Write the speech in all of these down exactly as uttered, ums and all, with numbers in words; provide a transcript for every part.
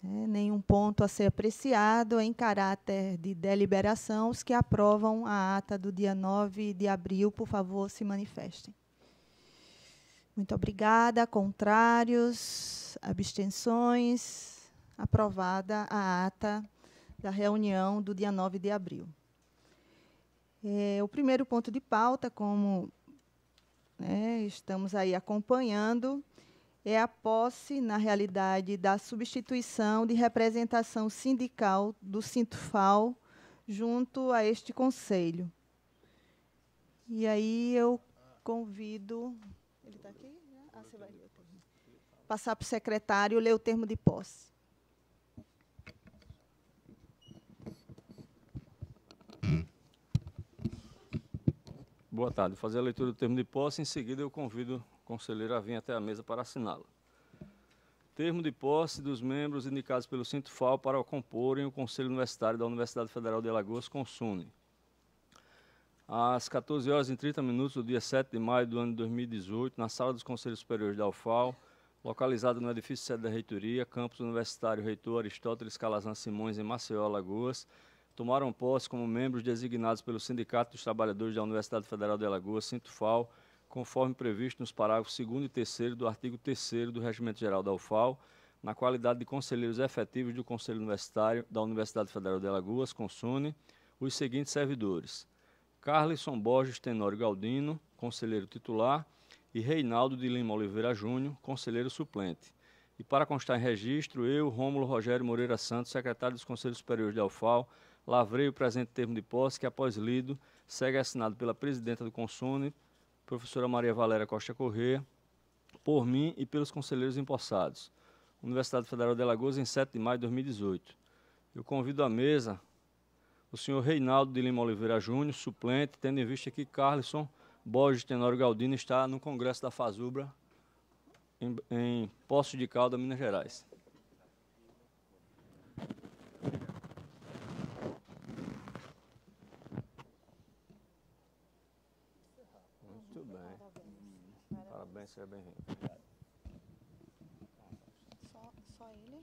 É, nenhum ponto a ser apreciado. Em caráter de deliberação, os que aprovam a ata do dia nove de abril, por favor, se manifestem. Muito obrigada. Contrários, abstenções. Aprovada a ata da reunião do dia nove de abril. É, o primeiro ponto de pauta, como né, estamos aí acompanhando, é a posse, na realidade, da substituição de representação sindical do Sintufal junto a este conselho. E aí eu convido... Ele está aqui? Ah, você vai ler o termo. Passar para o secretário ler o termo de posse. Boa tarde. Vou fazer a leitura do termo de posse. Em seguida, eu convido o conselheiro a vir até a mesa para assiná-lo. Termo de posse dos membros indicados pelo Sintufal para comporem o Conselho Universitário da Universidade Federal de Alagoas, CONSUNE. Às quatorze horas e trinta minutos do dia sete de maio do ano de dois mil e dezoito, na Sala dos Conselhos Superiores da U F A L, localizada no edifício sede da Reitoria, campus universitário Reitor Aristóteles Calazan Simões, em Maceió, Alagoas, tomaram posse como membros designados pelo Sindicato dos Trabalhadores da Universidade Federal de Alagoas, Sintufal, conforme previsto nos parágrafos segundo e terceiro do artigo terceiro do Regimento Geral da U F A L, na qualidade de conselheiros efetivos do Conselho Universitário da Universidade Federal de Alagoas, CONSUNE, os seguintes servidores: Carlisson Borges Tenório Galdino, conselheiro titular, e Reinaldo de Lima Oliveira Júnior, conselheiro suplente. E para constar em registro, eu, Rômulo Rogério Moreira Santos, secretário dos Conselhos Superiores da U F A L, lavrei o presente termo de posse, que, após lido, segue assinado pela presidenta do CONSUNE, professora Maria Valéria Costa Corrêa, por mim e pelos conselheiros empossados. Universidade Federal de Alagoas, em sete de maio de dois mil e dezoito. Eu convido à mesa o senhor Reinaldo de Lima Oliveira Júnior, suplente, tendo em vista que Carlisson Borges Tenório Galdino está no Congresso da FASUBRA, em, em Poços de Caldas, Minas Gerais. Muito bem. Parabéns, seja bem-vindo. Só, só ele?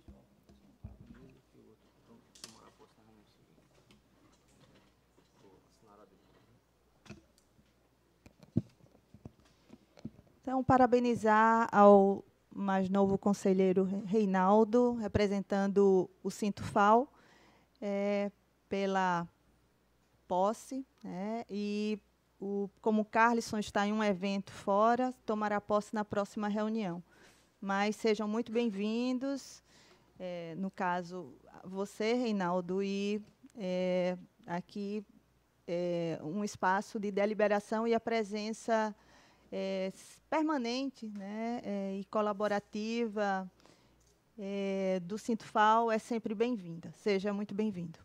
Então, parabenizar ao mais novo conselheiro Reinaldo, representando o Sintufal, é, pela posse, né, e o, como o Carlisson está em um evento fora, tomará posse na próxima reunião. Mas sejam muito bem-vindos, é, no caso, você, Reinaldo, e é, aqui é, um espaço de deliberação e a presença É, permanente, né, é, e colaborativa é, do Sintufal é sempre bem-vinda. Seja muito bem-vindo.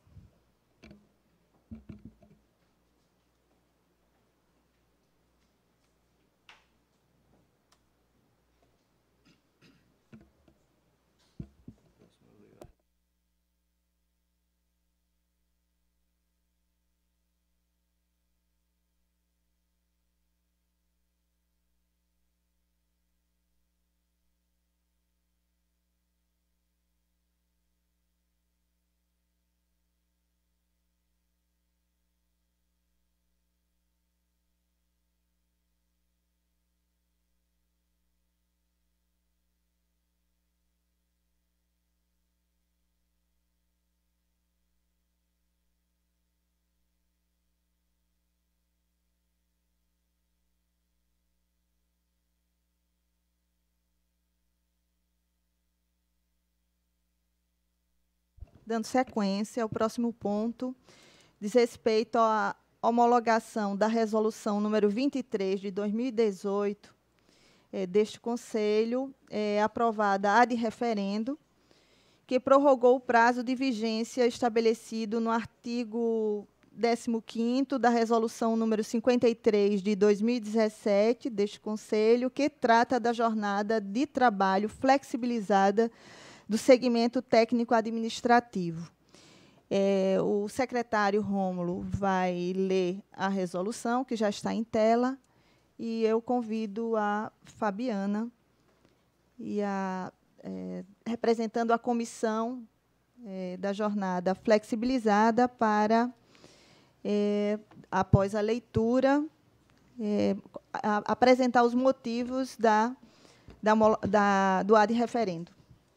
Dando sequência, o próximo ponto diz respeito à homologação da resolução número vinte e três de dois mil e dezoito, é, deste Conselho, é, aprovada ad referendo, que prorrogou o prazo de vigência estabelecido no artigo décimo quinto da resolução número cinquenta e três de dois mil e dezessete, deste Conselho, que trata da jornada de trabalho flexibilizada do segmento técnico-administrativo. É, o secretário Rômulo vai ler a resolução, que já está em tela, e eu convido a Fabiana e a é, representando a comissão é, da jornada flexibilizada para, é, após a leitura, é, a, apresentar os motivos da, da, da, do ad referendo.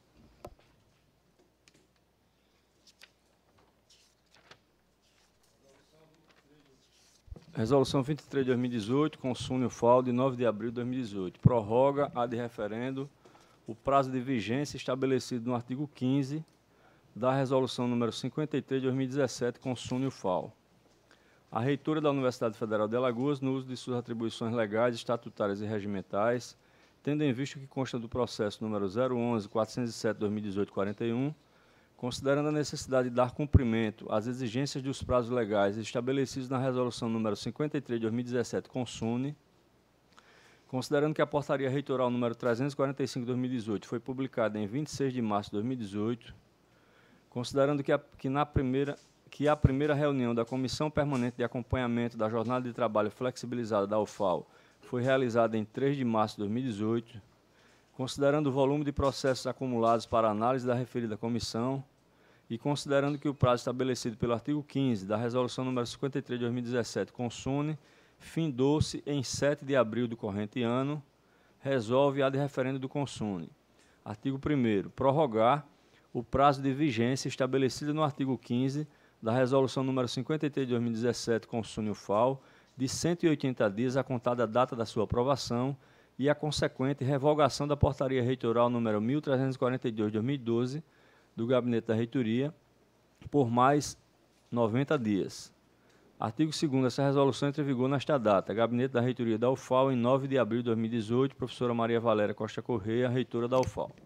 Resolução vinte e três de dois mil e dezoito, consune o F A U de nove de abril de dois mil e dezoito. Prorroga ad referendo o prazo de vigência estabelecido no artigo quinze da Resolução número cinquenta e três de dois mil e dezessete, consune o F A U. A reitora da Universidade Federal de Alagoas, no uso de suas atribuições legais, estatutárias e regimentais, tendo em vista o que consta do processo número zero onze, quatrocentos e sete, dois mil e dezoito, quarenta e um, considerando a necessidade de dar cumprimento às exigências dos prazos legais estabelecidos na Resolução número cinquenta e três de dois mil e dezessete, consune, considerando que a Portaria Reitoral número trezentos e quarenta e cinco de dois mil e dezoito foi publicada em vinte e seis de março de dois mil e dezoito, considerando que a, que na primeira, que a primeira reunião da Comissão Permanente de Acompanhamento da Jornada de Trabalho Flexibilizada da U F A U foi realizada em três de março de dois mil e dezoito, considerando o volume de processos acumulados para análise da referida comissão e considerando que o prazo estabelecido pelo artigo quinze da Resolução número cinquenta e três de dois mil e dezessete, consune, findou-se em sete de abril do corrente ano, resolve ad referendo do consune. Artigo primeiro. Prorrogar o prazo de vigência estabelecido no artigo quinze da Resolução número cinquenta e três de dois mil e dezessete, consune o F A U, de cento e oitenta dias a contar da data da sua aprovação e a consequente revogação da Portaria Reitoral número mil trezentos e quarenta e dois de dois mil e doze, do Gabinete da Reitoria, por mais noventa dias. Artigo segundo. Essa resolução entra em vigor nesta data. Gabinete da Reitoria da U F A U, em nove de abril de dois mil e dezoito, professora Maria Valéria Costa Correia, reitora da U F A U.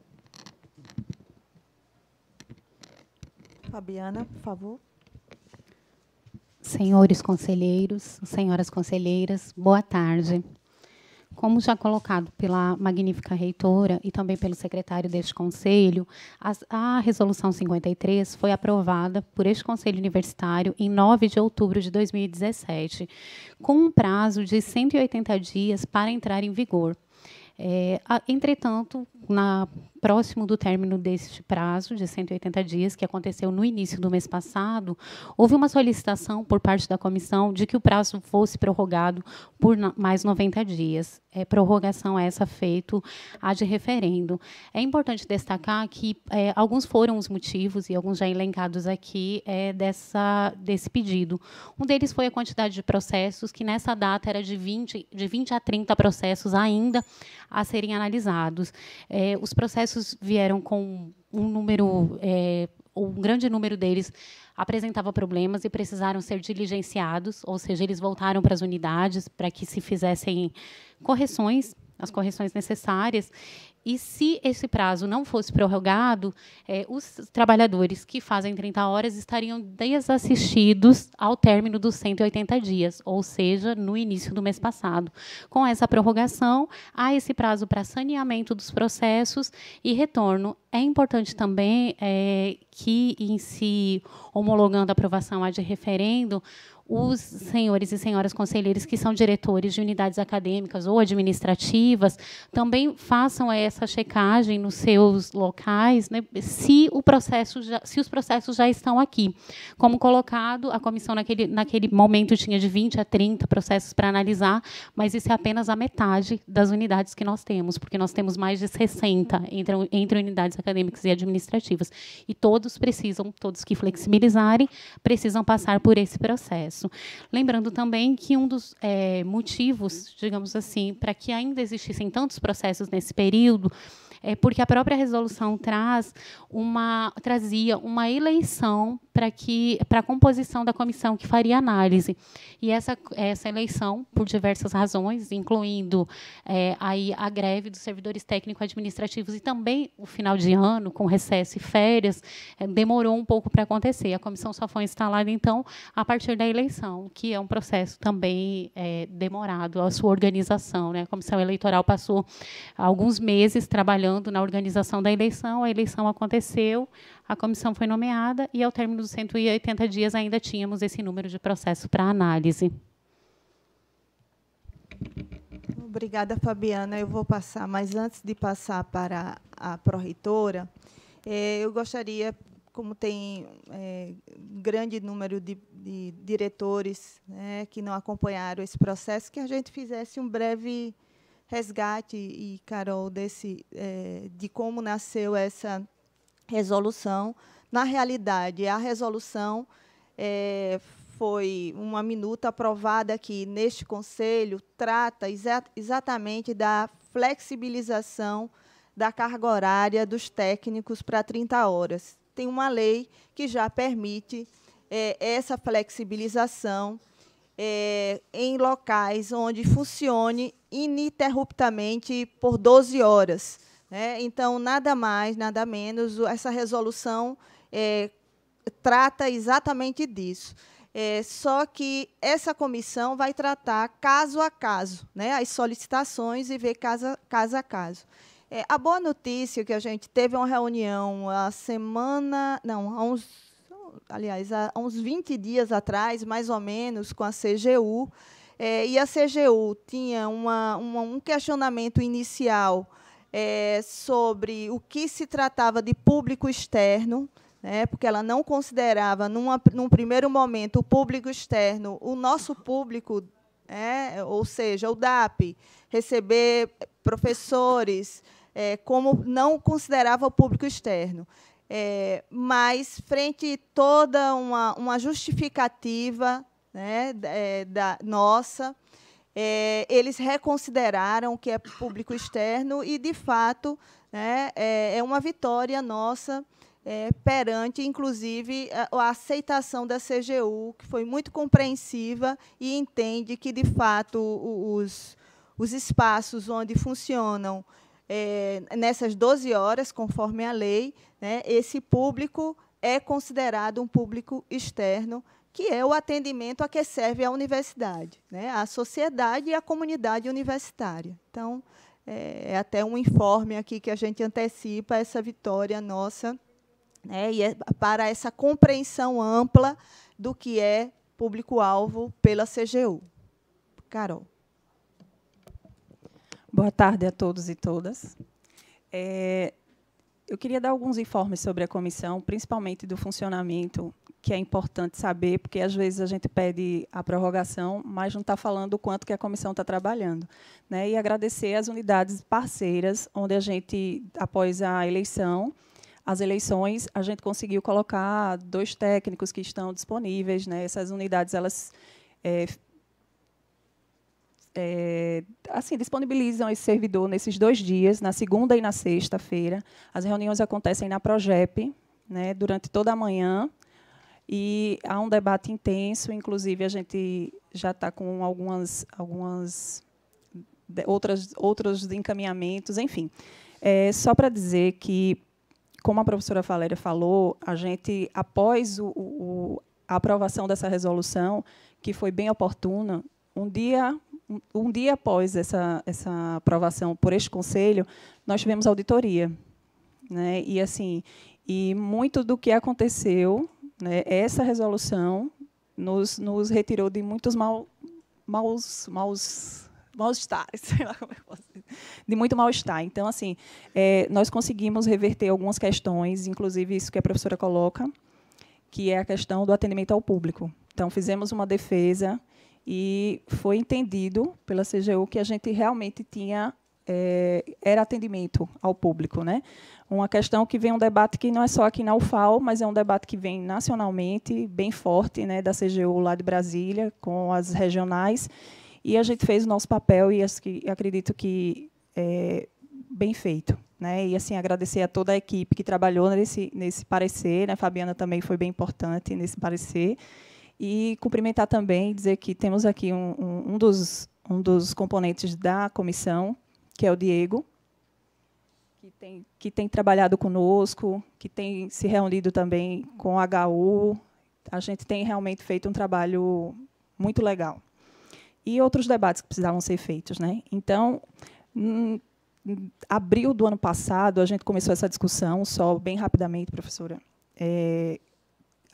Fabiana, por favor. Senhores conselheiros, senhoras conselheiras, boa tarde. Como já colocado pela magnífica reitora e também pelo secretário deste conselho, a, a Resolução cinquenta e três foi aprovada por este Conselho Universitário em nove de outubro de dois mil e dezessete, com um prazo de cento e oitenta dias para entrar em vigor. É, a, entretanto, na, próximo do término deste prazo de cento e oitenta dias, que aconteceu no início do mês passado, houve uma solicitação por parte da comissão de que o prazo fosse prorrogado por no, mais noventa dias. É, prorrogação essa feita ad referendo. É importante destacar que é, alguns foram os motivos, e alguns já elencados aqui, é, dessa, desse pedido. Um deles foi a quantidade de processos, que nessa data era de vinte, de vinte a trinta processos ainda a serem analisados. É, os processos vieram com um número, é, um grande número deles apresentava problemas e precisaram ser diligenciados, ou seja, eles voltaram para as unidades para que se fizessem correções, as correções necessárias. E se esse prazo não fosse prorrogado, eh, os trabalhadores que fazem trinta horas estariam desassistidos ao término dos cento e oitenta dias, ou seja, no início do mês passado. Com essa prorrogação, há esse prazo para saneamento dos processos e retorno. É importante também eh, que, em se homologando a aprovação ad referendo, os senhores e senhoras conselheiros que são diretores de unidades acadêmicas ou administrativas também façam essa checagem nos seus locais, né, se, o processo já, se os processos já estão aqui. Como colocado, a comissão naquele, naquele momento tinha de vinte a trinta processos para analisar, mas isso é apenas a metade das unidades que nós temos, porque nós temos mais de sessenta entre, entre unidades acadêmicas e administrativas. E todos precisam, todos que flexibilizarem, precisam passar por esse processo. Lembrando também que um dos é, motivos, digamos assim, para que ainda existissem tantos processos nesse período é porque a própria resolução traz uma, trazia uma eleição para que para a composição da comissão que faria análise. E essa, essa eleição, por diversas razões, incluindo é, aí a greve dos servidores técnico-administrativos e também o final de ano, com recesso e férias, é, demorou um pouco para acontecer. A comissão só foi instalada, então, a partir da eleição, que é um processo também é, demorado, a sua organização, né? A comissão eleitoral passou alguns meses trabalhando na organização da eleição, a eleição aconteceu, a comissão foi nomeada e, ao término dos cento e oitenta dias, ainda tínhamos esse número de processos para análise. Obrigada, Fabiana. Eu vou passar, mas antes de passar para a pró-reitora, eh, eu gostaria, como tem é, grande número de, de diretores, né, que não acompanharam esse processo, que a gente fizesse um breve resgate, e, Carol, desse, é, de como nasceu essa resolução. Na realidade, a resolução é, foi uma minuta aprovada aqui neste Conselho, trata exa exatamente da flexibilização da carga horária dos técnicos para trinta horas. Tem uma lei que já permite é, essa flexibilização é, em locais onde funcione ininterruptamente por doze horas. Né? Então, nada mais, nada menos, essa resolução é, trata exatamente disso. É, só que essa comissão vai tratar caso a caso, né, as solicitações, e ver caso, caso a caso. É, a boa notícia é que a gente teve uma reunião a semana, não, há uns, aliás, há uns vinte dias atrás, mais ou menos, com a C G U, é, e a C G U tinha uma, uma, um questionamento inicial é, sobre o que se tratava de público externo, né, porque ela não considerava, numa, num primeiro momento, o público externo, o nosso público, é, ou seja, o D A P, receber professores, é, como não considerava o público externo. É, mas, frente a toda uma, uma justificativa, né, é, da nossa, é, eles reconsideraram o que é público externo e, de fato, né, é, é uma vitória nossa, É, perante, inclusive, a, a aceitação da C G U, que foi muito compreensiva e entende que, de fato, os, os espaços onde funcionam é, nessas doze horas, conforme a lei, né, esse público é considerado um público externo, que é o atendimento a que serve a universidade, né, a sociedade e a comunidade universitária. Então, é, é até um informe aqui que a gente antecipa essa vitória nossa, né, e é para essa compreensão ampla do que é público-alvo pela C G U. Carol. Boa tarde a todos e todas. É, eu queria dar alguns informes sobre a comissão, principalmente do funcionamento, que é importante saber, porque, às vezes, a gente pede a prorrogação, mas não está falando o quanto que a comissão está trabalhando. Né, e agradecer às unidades parceiras, onde a gente, após a eleição, as eleições, a gente conseguiu colocar dois técnicos que estão disponíveis. Né? Essas unidades, elas é, é, assim, disponibilizam esse servidor nesses dois dias, na segunda e na sexta-feira. As reuniões acontecem na Progep, né, durante toda a manhã, e há um debate intenso. Inclusive, a gente já está com algumas, algumas outras, outros encaminhamentos, enfim. É, só para dizer que, como a professora Valéria falou, a gente, após o, o, a aprovação dessa resolução, que foi bem oportuna, um dia, um, um dia após essa, essa aprovação por este Conselho, nós tivemos auditoria. Né? E, assim, e muito do que aconteceu, né, essa resolução nos, nos retirou de muitos mal, maus... maus mal-estares, sei lá como é que posso dizer, de muito mal-estar. Então, assim, é, nós conseguimos reverter algumas questões, inclusive isso que a professora coloca, que é a questão do atendimento ao público. Então, fizemos uma defesa e foi entendido pela C G U que a gente realmente tinha, é, era atendimento ao público. Né? Uma questão que vem um debate que não é só aqui na U F A L, mas é um debate que vem nacionalmente, bem forte, né, da C G U lá de Brasília, com as regionais. E a gente fez o nosso papel e acredito que é bem feito. Né? E, assim, agradecer a toda a equipe que trabalhou nesse, nesse parecer. Né? A Fabiana também foi bem importante nesse parecer. E cumprimentar também, dizer que temos aqui um, um, um, dos, um dos componentes da comissão, que é o Diego, que tem, que tem trabalhado conosco, que tem se reunido também com a H U. A gente tem realmente feito um trabalho muito legal. E outros debates que precisavam ser feitos. Né? Então, em abril do ano passado, a gente começou essa discussão, só bem rapidamente, professora. É,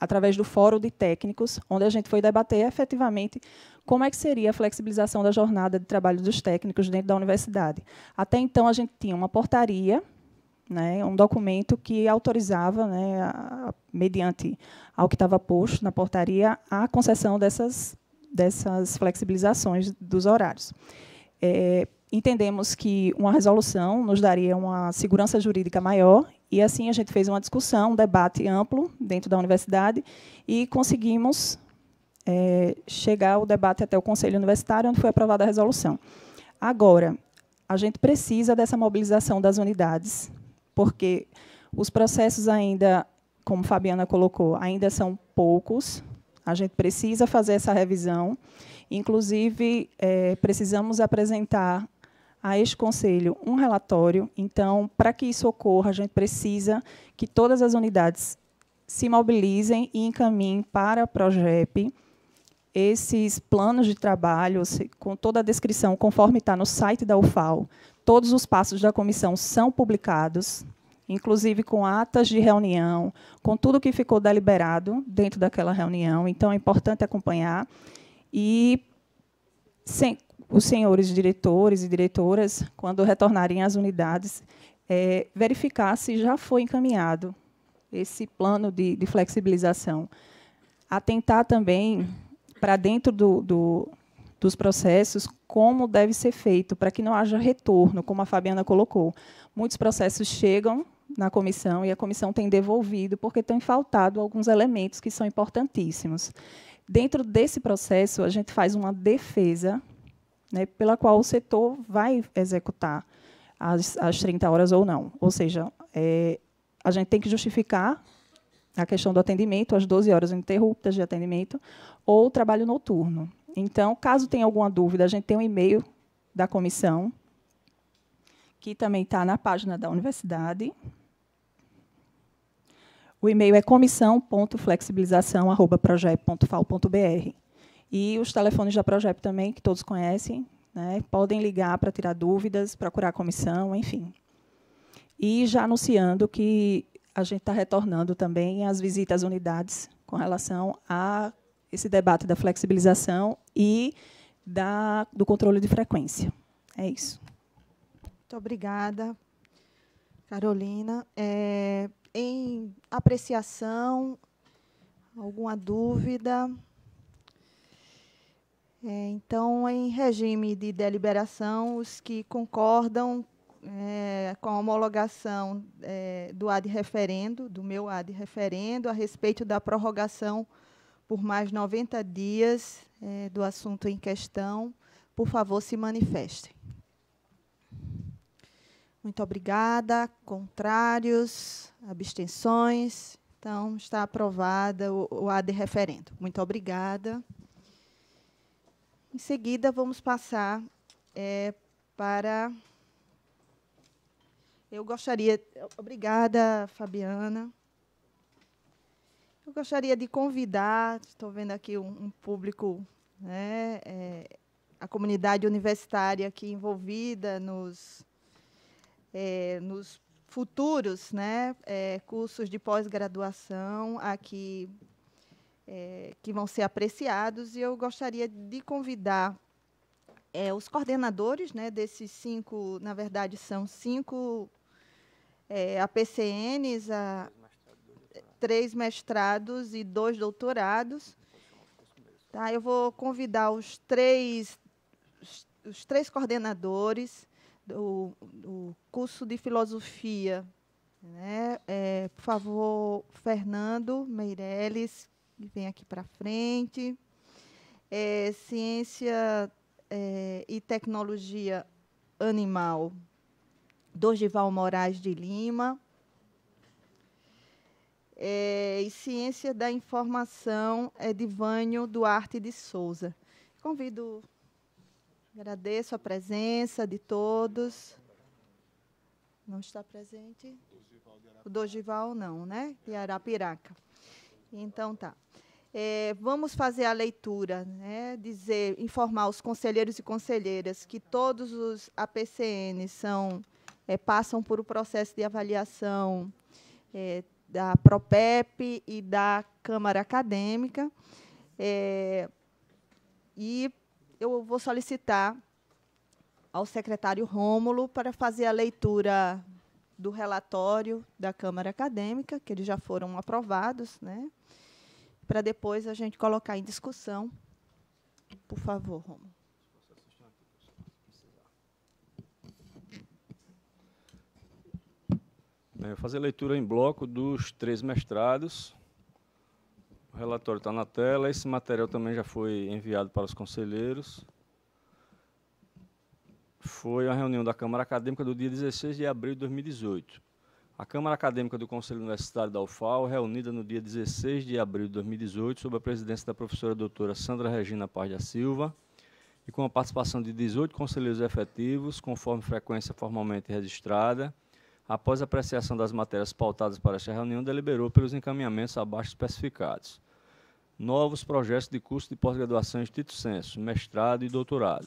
através do Fórum de Técnicos, onde a gente foi debater efetivamente como é que seria a flexibilização da jornada de trabalho dos técnicos dentro da universidade. Até então, a gente tinha uma portaria, né, um documento que autorizava, né, a, mediante ao que estava posto na portaria, a concessão dessas, dessas flexibilizações dos horários. É, entendemos que uma resolução nos daria uma segurança jurídica maior, e assim a gente fez uma discussão, um debate amplo dentro da universidade, e conseguimos é, chegar ao debate até o Conselho Universitário, onde foi aprovada a resolução. Agora, a gente precisa dessa mobilização das unidades, porque os processos ainda, como Fabiana colocou, ainda são poucos, a gente precisa fazer essa revisão, inclusive, é, precisamos apresentar a este conselho um relatório. Então, para que isso ocorra, a gente precisa que todas as unidades se mobilizem e encaminhem para a PROGEP esses planos de trabalho, com toda a descrição, conforme está no site da U F A L. Todos os passos da comissão são publicados, inclusive com atas de reunião, com tudo que ficou deliberado dentro daquela reunião. Então, é importante acompanhar. E, sem, os senhores diretores e diretoras, quando retornarem às unidades, é, verificar se já foi encaminhado esse plano de, de flexibilização. Atentar também para dentro do, do, dos processos como deve ser feito, para que não haja retorno, como a Fabiana colocou. Muitos processos chegam na comissão e a comissão tem devolvido porque tem faltado alguns elementos que são importantíssimos. Dentro desse processo, a gente faz uma defesa, né, pela qual o setor vai executar as, as trinta horas ou não. Ou seja, é, a gente tem que justificar a questão do atendimento, as doze horas ininterruptas de atendimento, ou trabalho noturno. Então, caso tenha alguma dúvida, a gente tem um e-mail da comissão, que também está na página da universidade. O e-mail é comissão ponto flexibilização arroba progep ponto fal ponto br. E os telefones da PROGEP também, que todos conhecem, né, podem ligar para tirar dúvidas, procurar a comissão, enfim. E já anunciando que a gente está retornando também às visitas às unidades com relação a esse debate da flexibilização e da, do controle de frequência. É isso. Muito obrigada, Carolina. É, em apreciação, alguma dúvida? É, então, em regime de deliberação, os que concordam é, com a homologação é, do ad referendo, do meu ad referendo, a respeito da prorrogação por mais noventa dias é, do assunto em questão, por favor, se manifestem. Muito obrigada. Contrários, abstenções. Então, está aprovada o, o ad referendo. Muito obrigada. Em seguida, vamos passar é, para... Eu gostaria... Obrigada, Fabiana. Eu gostaria de convidar, estou vendo aqui um, um público, né, é, a comunidade universitária aqui envolvida nos, é, nos futuros, né, é, cursos de pós-graduação aqui, é, que vão ser apreciados, e eu gostaria de convidar é, os coordenadores, né, desses cinco, na verdade, são cinco é, A P C Ns, a, três mestrados e dois doutorados. Tá, eu vou convidar os três, os, os três coordenadores do, do curso de filosofia, né? É, por favor, Fernando Meirelles, que vem aqui para frente. É, ciência é, e tecnologia animal, Dorival Moraes de Lima. É, e Ciência da Informação, é Edivânio Duarte de Souza. Convido, agradeço a presença de todos. Não está presente? O Dorival não, né? De Arapiraca. Então, tá. É, vamos fazer a leitura, né? Dizer, informar os conselheiros e conselheiras que todos os A P C Ns são, é, passam por o processo de avaliação é, da Propep e da Câmara Acadêmica. É, e eu vou solicitar ao secretário Rômulo para fazer a leitura do relatório da Câmara Acadêmica, que eles já foram aprovados, né, para depois a gente colocar em discussão. Por favor, Rômulo. Eu vou fazer a leitura em bloco dos três mestrados. O relatório está na tela. Esse material também já foi enviado para os conselheiros. Foi a reunião da Câmara Acadêmica do dia dezesseis de abril de dois mil e dezoito. A Câmara Acadêmica do Conselho Universitário da U F A L, reunida no dia dezesseis de abril de dois mil e dezoito, sob a presidência da professora doutora Sandra Regina Paz da Silva, e com a participação de dezoito conselheiros efetivos, conforme frequência formalmente registrada, após a apreciação das matérias pautadas para esta reunião, deliberou pelos encaminhamentos abaixo especificados. Novos projetos de curso de pós-graduação em estrito sensu, mestrado e doutorado.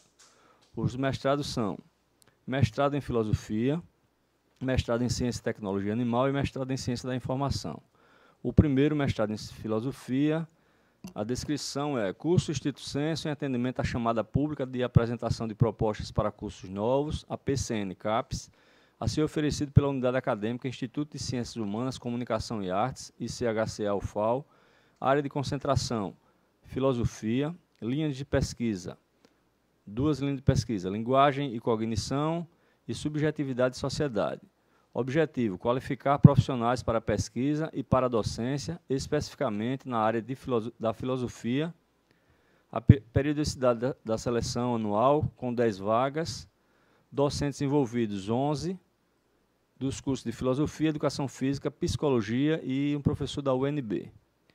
Os mestrados são mestrado em filosofia, mestrado em ciência e tecnologia animal e mestrado em ciência da informação. O primeiro, mestrado em filosofia, a descrição é curso estrito sensu em atendimento à chamada pública de apresentação de propostas para cursos novos, a P C N CAPES, a ser oferecido pela Unidade Acadêmica Instituto de Ciências Humanas, Comunicação e Artes, I C H C A U F A L, área de concentração, filosofia, linhas de pesquisa, duas linhas de pesquisa, linguagem e cognição e subjetividade e sociedade. Objetivo, qualificar profissionais para a pesquisa e para a docência, especificamente na área de filoso da filosofia, a pe periodicidade da, da seleção anual, com dez vagas, docentes envolvidos, onze, dos cursos de filosofia, educação física, psicologia e um professor da U N B.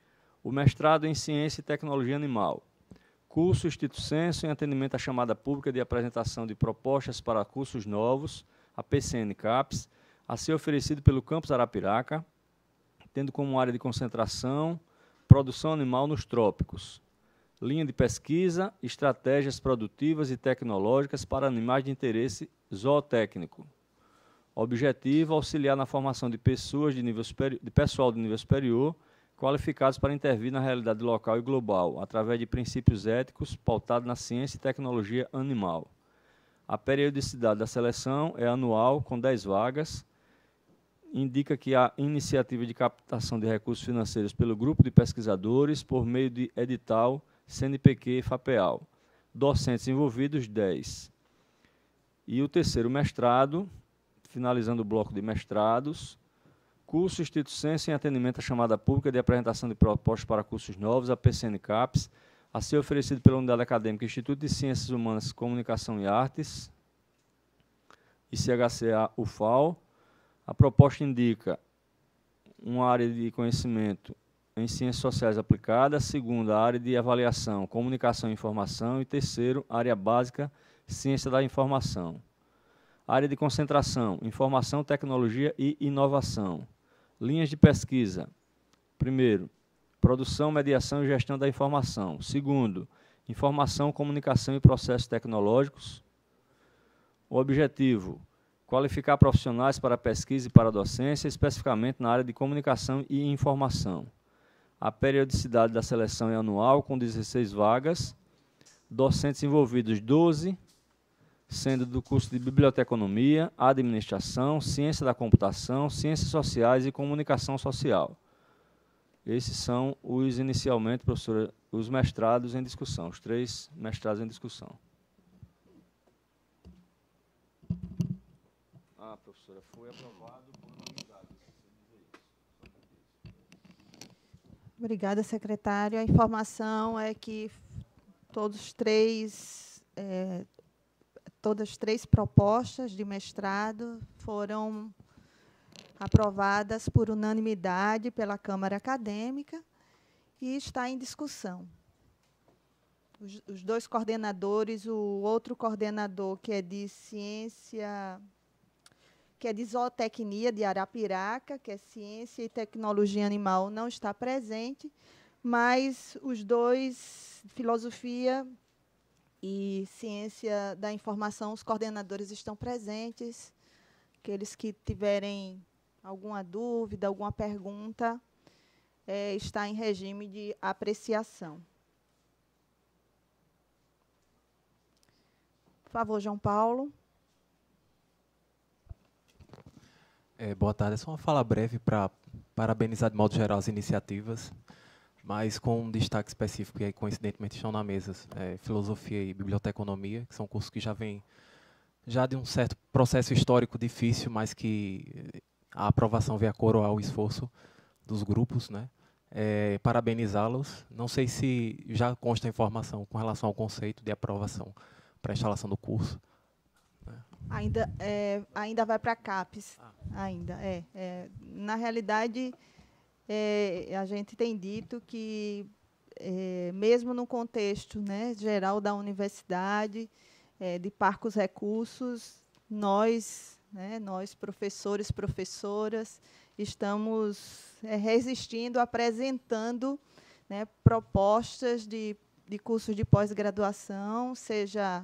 O mestrado em ciência e tecnologia animal. Curso estrito sensu em atendimento à chamada pública de apresentação de propostas para cursos novos, a P C N CAPES, a ser oferecido pelo campus Arapiraca, tendo como área de concentração produção animal nos trópicos. Linha de pesquisa, estratégias produtivas e tecnológicas para animais de interesse zootécnico. Objetivo, auxiliar na formação de pessoas de nível superior, de pessoal de nível superior, qualificados para intervir na realidade local e global, através de princípios éticos pautados na ciência e tecnologia animal. A periodicidade da seleção é anual, com dez vagas. Indica que há iniciativa de captação de recursos financeiros pelo grupo de pesquisadores por meio de edital C N P Q e FAPEAL. Docentes envolvidos, dez. E o terceiro, mestrado, finalizando o bloco de mestrados, curso estrito sensu em atendimento à chamada pública de apresentação de propostas para cursos novos, a P C N CAPES, a ser oferecido pela Unidade Acadêmica Instituto de Ciências Humanas, Comunicação e Artes, I C H C A U F A L. A proposta indica uma área de conhecimento em ciências sociais aplicadas, segunda, área de avaliação, comunicação e informação, e terceiro, área básica, ciência da informação. Área de concentração, informação, tecnologia e inovação. Linhas de pesquisa. Primeiro, produção, mediação e gestão da informação. Segundo, informação, comunicação e processos tecnológicos. O objetivo, qualificar profissionais para a pesquisa e para a docência, especificamente na área de comunicação e informação. A periodicidade da seleção é anual, com dezesseis vagas. Docentes envolvidos, doze, sendo do curso de biblioteconomia, administração, ciência da computação, ciências sociais e comunicação social. Esses são os, inicialmente, professora, os mestrados em discussão, os três mestrados em discussão. Ah, professora, foi aprovado por unanimidade. Obrigada, secretário. A informação é que todos os três, é, todas as três propostas de mestrado foram aprovadas por unanimidade pela Câmara Acadêmica e está em discussão. Os, os dois coordenadores, o outro coordenador, que é de ciência, que é de zootecnia de Arapiraca, que é ciência e tecnologia animal, não está presente, mas os dois, filosofia e ciência da informação, os coordenadores estão presentes. Aqueles que tiverem alguma dúvida, alguma pergunta, é, está em regime de apreciação. Por favor, João Paulo. É, boa tarde. É só uma fala breve para parabenizar de modo geral as iniciativas, mas com um destaque específico, que aí, coincidentemente estão na mesa, é, filosofia e biblioteconomia, que são cursos que já vêm já de um certo processo histórico difícil, mas que a aprovação veio a coroar o esforço dos grupos, né? É, parabenizá-los. Não sei se já consta a informação com relação ao conceito de aprovação para a instalação do curso. Ainda, é, ainda vai para a CAPES. Ah. Ainda, é, é. Na realidade, é, a gente tem dito que, é, mesmo no contexto, né, geral da universidade, é, de parcos recursos, nós, né, nós, professores, professoras, estamos é, resistindo, apresentando, né, propostas de, de cursos de pós-graduação, seja,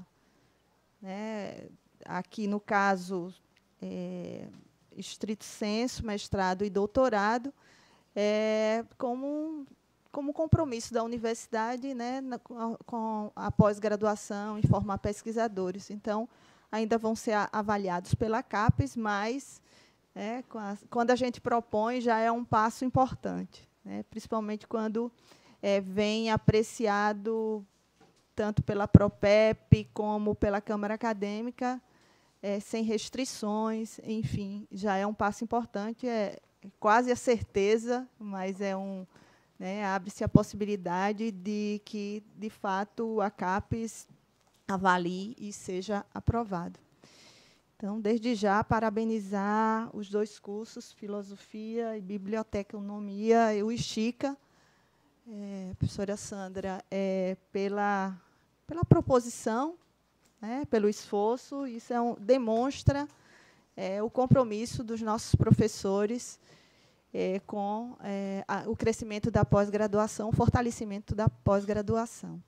né, aqui, no caso, é, estrito sensu, mestrado e doutorado, é, como, como compromisso da universidade, né, na, com a pós-graduação em formar pesquisadores. Então, ainda vão ser avaliados pela CAPES, mas, é, quando a gente propõe, já é um passo importante, né, principalmente quando é, vem apreciado tanto pela PROPEP como pela Câmara Acadêmica, é, sem restrições, enfim, já é um passo importante, é quase a certeza, mas é um, né, abre-se a possibilidade de que, de fato, a CAPES avalie e seja aprovado. Então, desde já, parabenizar os dois cursos, Filosofia e Biblioteconomia, e o ISTICA, é, professora Sandra, é, pela, pela proposição, né, pelo esforço. Isso é um, demonstra é, o compromisso dos nossos professores é, com é, a, o crescimento da pós-graduação, o fortalecimento da pós-graduação.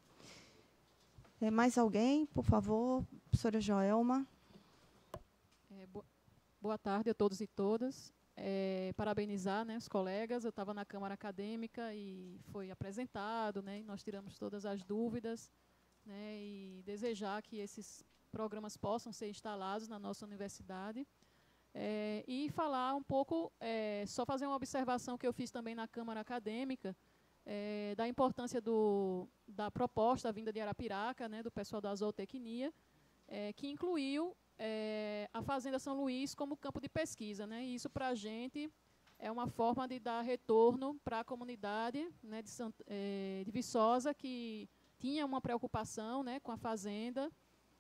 É, mais alguém, por favor? Professora Joelma. É, bo boa tarde a todos e todas. É, parabenizar, né, os colegas. Eu estava na Câmara Acadêmica e foi apresentado, né, e nós tiramos todas as dúvidas, né, e desejar que esses programas possam ser instalados na nossa universidade. É, e falar um pouco, é, só fazer uma observação que eu fiz também na Câmara Acadêmica, é, da importância do, da proposta vinda de Arapiraca, né, do pessoal da zootecnia, é, que incluiu é, a Fazenda São Luís como campo de pesquisa, né, e isso para a gente é uma forma de dar retorno para a comunidade, né, de, Sant, é, de Viçosa, que tinha uma preocupação, né, com a fazenda,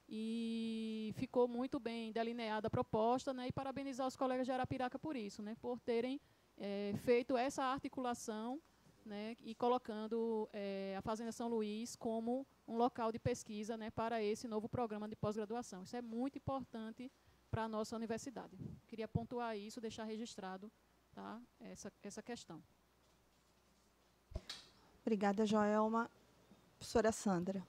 e ficou muito bem delineada a proposta, né, e parabenizar os colegas de Arapiraca por isso, né, por terem é, feito essa articulação, né, e colocando é, a Fazenda São Luís como um local de pesquisa, né, para esse novo programa de pós-graduação. Isso é muito importante para a nossa universidade. Queria pontuar isso, deixar registrado, tá, essa, essa questão. Obrigada, Joelma. Professora Sandra.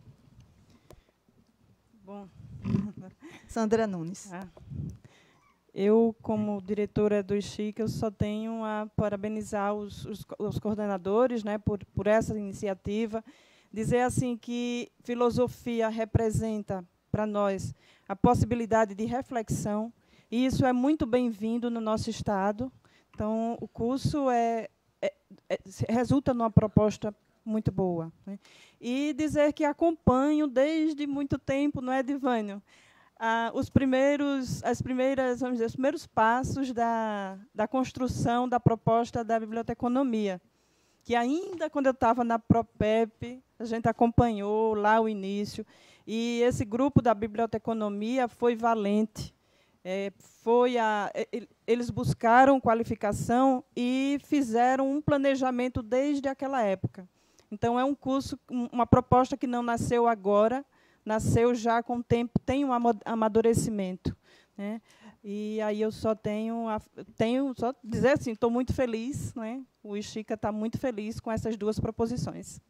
Bom. Sandra Nunes. Ah. Eu, como diretora do ISTICA, eu só tenho a parabenizar os, os, os coordenadores, né, por, por essa iniciativa. Dizer assim que filosofia representa para nós a possibilidade de reflexão, e isso é muito bem-vindo no nosso Estado. Então, o curso é, é, é, resulta numa proposta muito boa, né? E dizer que acompanho desde muito tempo, não é, Divânio? Ah, os primeiros, as primeiras, vamos dizer, os primeiros passos da, da construção da proposta da biblioteconomia, que ainda quando eu estava na PROPEP, a gente acompanhou lá o início, e esse grupo da biblioteconomia foi valente. É, foi a, eles buscaram qualificação e fizeram um planejamento desde aquela época. Então, é um curso, uma proposta que não nasceu agora, nasceu já com o tempo, tem um amadurecimento, né? E aí eu só tenho, a, tenho só dizer assim, estou muito feliz, né? O ISTICA está muito feliz com essas duas proposições.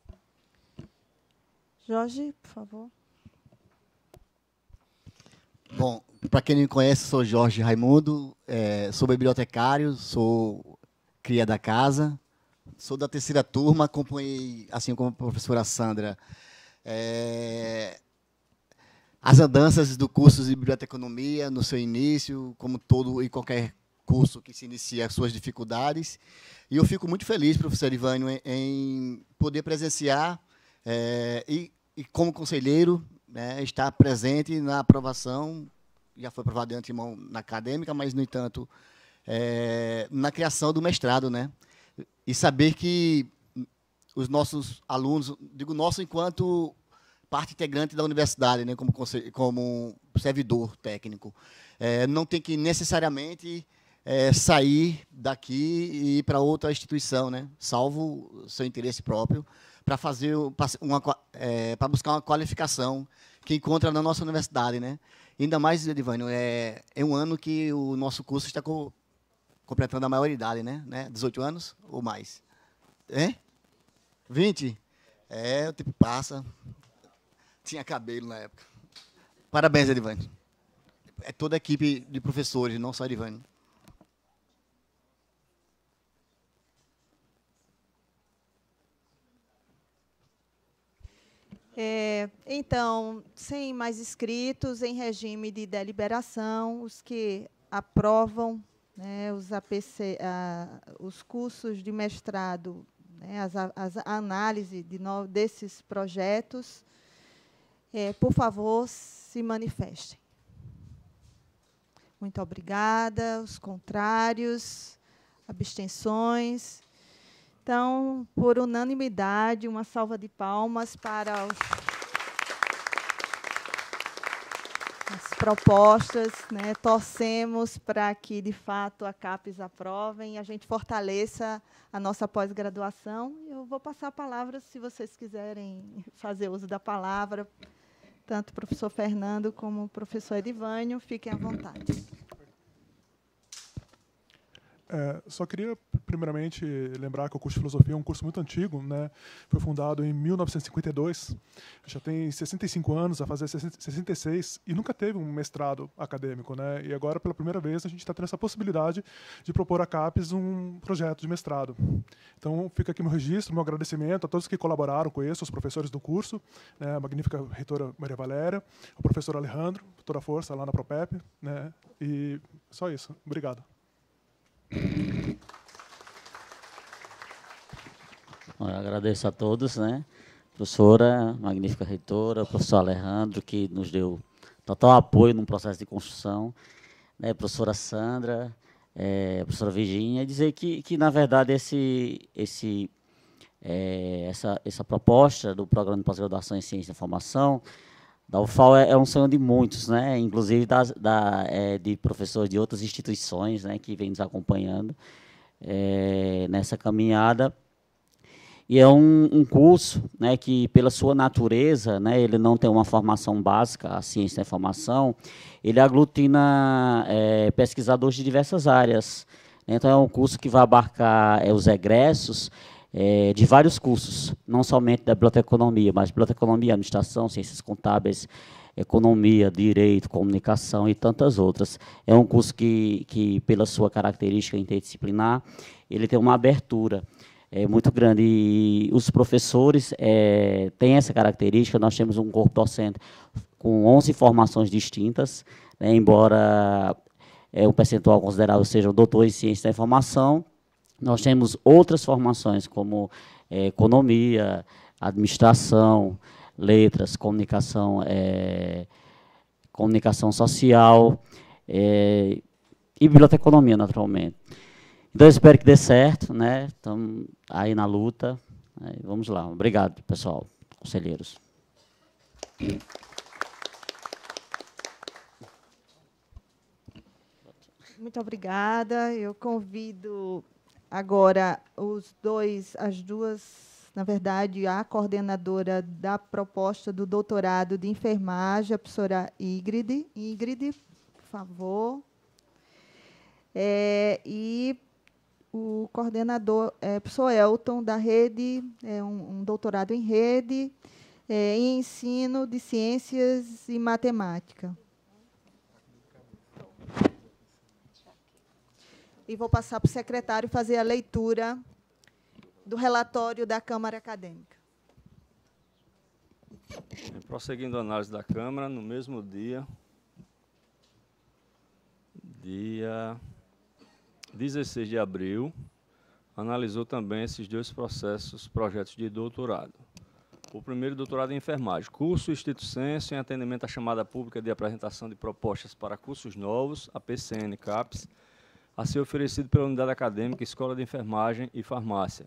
Jorge, por favor. Bom, para quem não me conhece, sou Jorge Raimundo, é, sou bibliotecário, sou cria da casa, sou da terceira turma, acompanhei, assim como a professora Sandra, é, as andanças do curso de biblioteconomia no seu início, como todo e qualquer curso que se inicia, as suas dificuldades. E eu fico muito feliz, professor Ivânio, em, em poder presenciar é, e, e, como conselheiro, né, estar presente na aprovação, já foi aprovado de antemão na acadêmica, mas, no entanto, é, na criação do mestrado, né? E saber que os nossos alunos, digo nosso enquanto parte integrante da universidade, né, como, como servidor técnico, é, não tem que necessariamente é, sair daqui e ir para outra instituição, né, salvo seu interesse próprio, para fazer uma, é, para buscar uma qualificação que encontra na nossa universidade, né? Ainda mais, Edivânio, é, é um ano que o nosso curso está co, completando a maioridade, né? né? dezoito anos ou mais. É? vinte? É, o tempo passa. Tinha cabelo na época. Parabéns, Edivânio. É toda a equipe de professores, não só Edivânio. É, então, sem mais inscritos, em regime de deliberação, os que aprovam, né, os, A P C, a, os cursos de mestrado, né, as, as análise de no, desses projetos, é, por favor, se manifestem. Muito obrigada. Os contrários, abstenções. Então, por unanimidade, uma salva de palmas para os, as propostas, né? Torcemos para que, de fato, a CAPES aprovem e a gente fortaleça a nossa pós-graduação. Eu vou passar a palavra, se vocês quiserem fazer uso da palavra, tanto o professor Fernando como o professor Edivânio, fiquem à vontade. É, só queria, primeiramente, lembrar que o curso de Filosofia é um curso muito antigo, né? Foi fundado em mil novecentos e cinquenta e dois, já tem sessenta e cinco anos, a fazer sessenta e seis, e nunca teve um mestrado acadêmico, né? E agora, pela primeira vez, a gente está tendo essa possibilidade de propor à CAPES um projeto de mestrado. Então, fica aqui meu registro, meu agradecimento a todos que colaboraram com isso, os professores do curso, né? A magnífica reitora Maria Valéria, o professor Alejandro, toda a força lá na Propep, né? E só isso. Obrigado. Eu agradeço a todos, né? Professora, magnífica reitora, professor Alejandro, que nos deu total apoio no processo de construção, né? Professora Sandra, é, professora Virgínia, dizer que, que na verdade, esse, esse, é, essa, essa proposta do Programa de Pós-Graduação em Ciência e Informação da U F A L é, é um sonho de muitos, né? Inclusive das, da, é, de professores de outras instituições, né? Que vêm nos acompanhando é, nessa caminhada. E é um, um curso, né, que, pela sua natureza, né, ele não tem uma formação básica, a ciência da informação, ele aglutina é, pesquisadores de diversas áreas. Então, é um curso que vai abarcar é, os egressos é, de vários cursos, não somente da biblioteconomia, mas biblioteconomia, administração, ciências contábeis, economia, direito, comunicação e tantas outras. É um curso que, que pela sua característica interdisciplinar, ele tem uma abertura é muito grande, e os professores é, têm essa característica. Nós temos um corpo docente com onze formações distintas, né, embora é, um percentual considerável sejam doutores em ciência da informação, nós temos outras formações, como é, economia, administração, letras, comunicação, é, comunicação social é, e biblioteconomia, naturalmente. Então, eu espero que dê certo, né? Estamos aí na luta. Né? Vamos lá. Obrigado, pessoal, conselheiros. Muito obrigada. Eu convido agora os dois, as duas, na verdade, a coordenadora da proposta do doutorado de enfermagem, a professora Ígride. Ígride, por favor. É, e o coordenador, é, professor Elton, da rede, é, um, um doutorado em rede, é, em ensino de ciências e matemática. e vou passar para o secretário fazer a leitura do relatório da Câmara Acadêmica. Prosseguindo a análise da Câmara, no mesmo dia, dia dezesseis de abril, analisou também esses dois processos, projetos de doutorado. O primeiro, doutorado em enfermagem, curso estrito sensu em atendimento à chamada pública de apresentação de propostas para cursos novos, a P C N CAPES, a ser oferecido pela unidade acadêmica Escola de Enfermagem e Farmácia.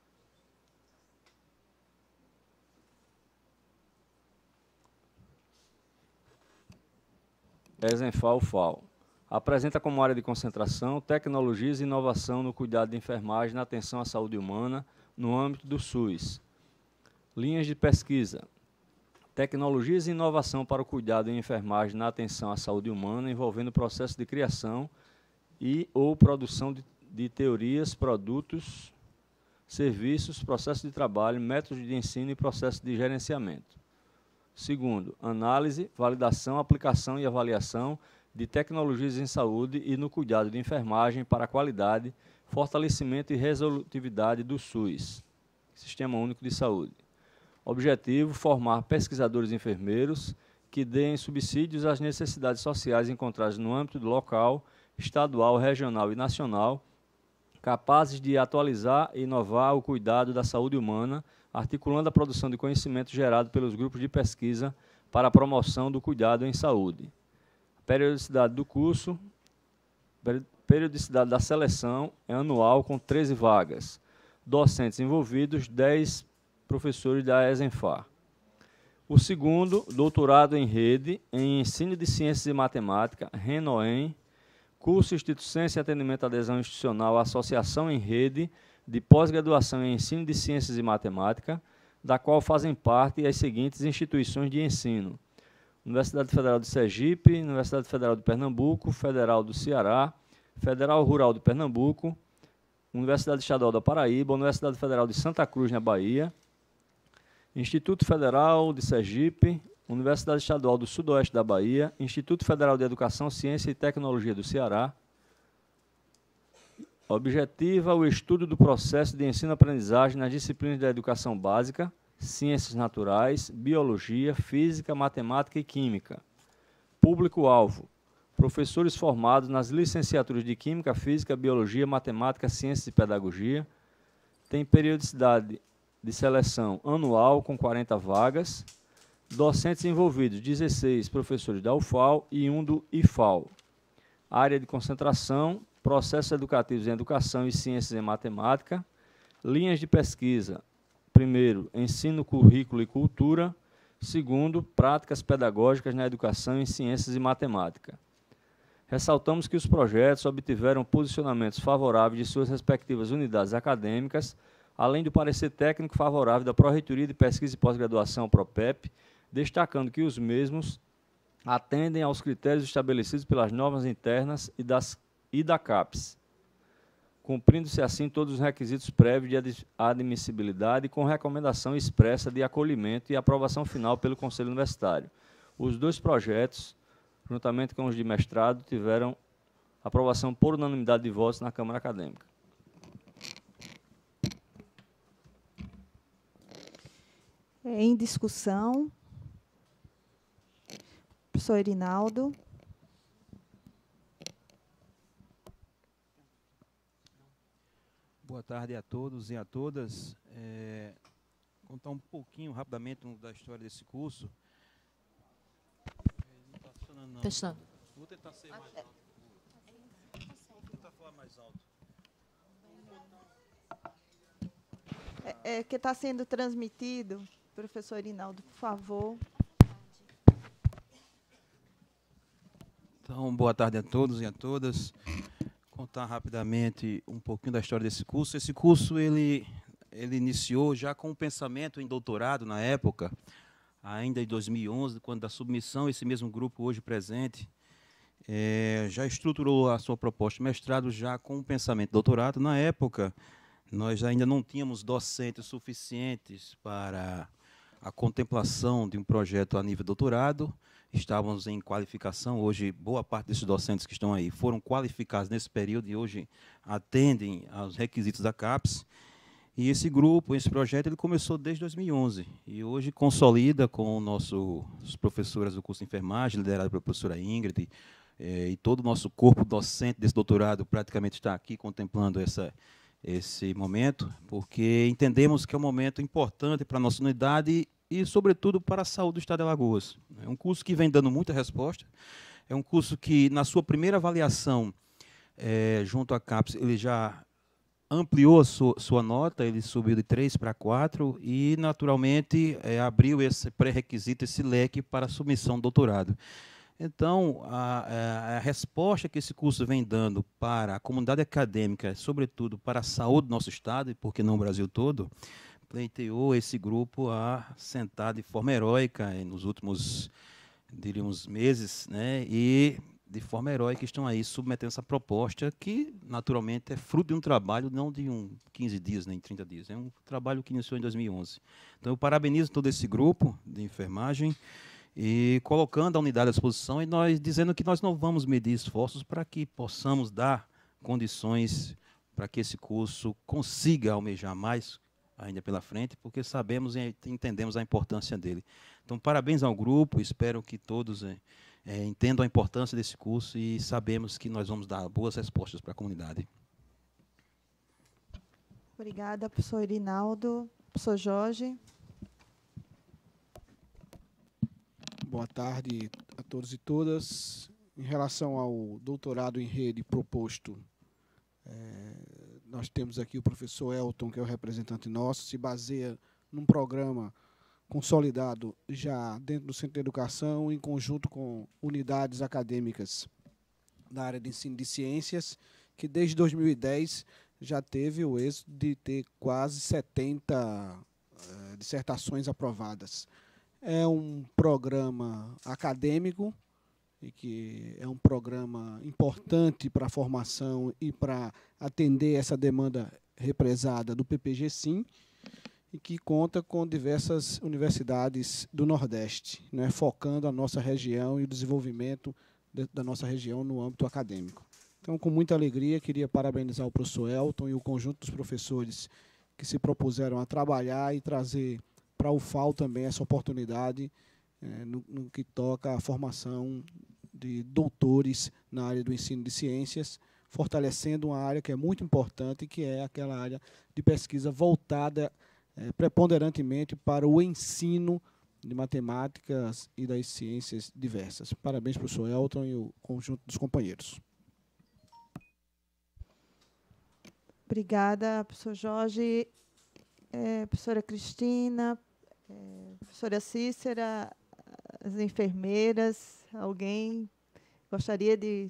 ESENFAL F A O. Apresenta como área de concentração tecnologias e inovação no cuidado de enfermagem na atenção à saúde humana no âmbito do SUS. Linhas de pesquisa. Tecnologias e inovação para o cuidado em enfermagem na atenção à saúde humana envolvendo o processo de criação e ou produção de, de teorias, produtos, serviços, processos de trabalho, métodos de ensino e processos de gerenciamento. Segundo, análise, validação, aplicação e avaliação de tecnologias em saúde e no cuidado de enfermagem para a qualidade, fortalecimento e resolutividade do SUS, Sistema Único de Saúde. Objetivo, formar pesquisadores enfermeiros que deem subsídios às necessidades sociais encontradas no âmbito local, estadual, regional e nacional, capazes de atualizar e inovar o cuidado da saúde humana, articulando a produção de conhecimento gerado pelos grupos de pesquisa para a promoção do cuidado em saúde. Periodicidade do curso, periodicidade da seleção é anual com treze vagas. Docentes envolvidos, dez professores da ESENFAR. O segundo, doutorado em rede em ensino de ciências e matemática, RENOEM, curso estrito sensu e atendimento à adesão institucional, associação em rede de pós-graduação em ensino de ciências e matemática, da qual fazem parte as seguintes instituições de ensino: Universidade Federal de Sergipe, Universidade Federal de Pernambuco, Federal do Ceará, Federal Rural de Pernambuco, Universidade Estadual da Paraíba, Universidade Federal de Santa Cruz, na Bahia, Instituto Federal de Sergipe, Universidade Estadual do Sudoeste da Bahia, Instituto Federal de Educação, Ciência e Tecnologia do Ceará. Objetiva o estudo do processo de ensino-aprendizagem nas disciplinas da educação básica, ciências naturais, biologia, física, matemática e química. Público-alvo: professores formados nas licenciaturas de Química, Física, Biologia, Matemática, Ciências e Pedagogia. Tem periodicidade de seleção anual com quarenta vagas. Docentes envolvidos, dezesseis professores da U F A O e um do I F A O. Área de concentração, processos educativos em educação e ciências em matemática. Linhas de pesquisa: primeiro, ensino, currículo e cultura. Segundo, práticas pedagógicas na educação em ciências e matemática. Ressaltamos que os projetos obtiveram posicionamentos favoráveis de suas respectivas unidades acadêmicas, além do parecer técnico favorável da Pró-Reitoria de Pesquisa e Pós-Graduação, PROPEP, destacando que os mesmos atendem aos critérios estabelecidos pelas normas internas e, das, e da CAPES, cumprindo-se assim todos os requisitos prévios de admissibilidade com recomendação expressa de acolhimento e aprovação final pelo Conselho Universitário. Os dois projetos, juntamente com os de mestrado, tiveram aprovação por unanimidade de votos na Câmara Acadêmica. Em discussão, professor Irinaldo. Boa tarde a todos e a todas. É, contar um pouquinho, rapidamente, da história desse curso. Não está funcionando, não. Testando. Vou tentar ser mais alto. Vou tentar falar mais alto. É, é que está sendo transmitido, professor Irinaldo, por favor. Então, boa tarde a todos e a todas. Contar rapidamente um pouquinho da história desse curso. Esse curso ele, ele iniciou já com o pensamento em doutorado na época, ainda em dois mil e onze, quando da submissão, esse mesmo grupo hoje presente, é, já estruturou a sua proposta de mestrado já com o pensamento em doutorado. Na época, nós ainda não tínhamos docentes suficientes para a contemplação de um projeto a nível doutorado. Estávamos em qualificação. Hoje, boa parte desses docentes que estão aí foram qualificados nesse período e hoje atendem aos requisitos da CAPES. E esse grupo, esse projeto, ele começou desde dois mil e onze e hoje consolida com o nosso, os professoras do curso de enfermagem, liderado pela professora Ingrid, eh, e todo o nosso corpo docente desse doutorado praticamente está aqui contemplando essa, esse momento, porque entendemos que é um momento importante para a nossa unidade e, sobretudo, para a saúde do Estado de Alagoas. É um curso que vem dando muita resposta, é um curso que, na sua primeira avaliação, é, junto à CAPES, ele já ampliou a sua, sua nota, ele subiu de três para quatro e, naturalmente, é, abriu esse pré-requisito, esse leque para a submissão do doutorado. Então, a, a resposta que esse curso vem dando para a comunidade acadêmica, sobretudo para a saúde do nosso Estado, e por que não o Brasil todo, pleiteou esse grupo a sentar de forma heróica nos últimos, diríamos, meses, né, e de forma heróica estão aí submetendo essa proposta que, naturalmente, é fruto de um trabalho não de um quinze dias, nem trinta dias, é um trabalho que iniciou em dois mil e onze. Então, eu parabenizo todo esse grupo de enfermagem e colocando a unidade à disposição e nós dizendo que nós não vamos medir esforços para que possamos dar condições para que esse curso consiga almejar mais ainda pela frente, porque sabemos e entendemos a importância dele. Então, parabéns ao grupo, espero que todos é, é, entendam a importância desse curso e sabemos que nós vamos dar boas respostas para a comunidade. Obrigada, professor Irinaldo. Professor Jorge. Boa tarde a todos e todas. Em relação ao doutorado em rede proposto, é, nós temos aqui o professor Elton, que é o representante nosso, se baseia num programa consolidado já dentro do Centro de Educação, em conjunto com unidades acadêmicas da área de ensino de ciências, que desde dois mil e dez já teve o êxito de ter quase setenta uh, dissertações aprovadas. É um programa acadêmico, e que é um programa importante para a formação e para atender essa demanda represada do P P G Sim, e que conta com diversas universidades do Nordeste, né, focando a nossa região e o desenvolvimento de, da nossa região no âmbito acadêmico. Então, com muita alegria, queria parabenizar o professor Elton e o conjunto dos professores que se propuseram a trabalhar e trazer para o F A U também essa oportunidade é, no, no que toca à formação de doutores na área do ensino de ciências, fortalecendo uma área que é muito importante, que é aquela área de pesquisa voltada é, preponderantemente para o ensino de matemáticas e das ciências diversas. Parabéns, professor Elton e o conjunto dos companheiros. Obrigada, professor Jorge. É, professora Cristina, é, professora Cícera, as enfermeiras, alguém gostaria de...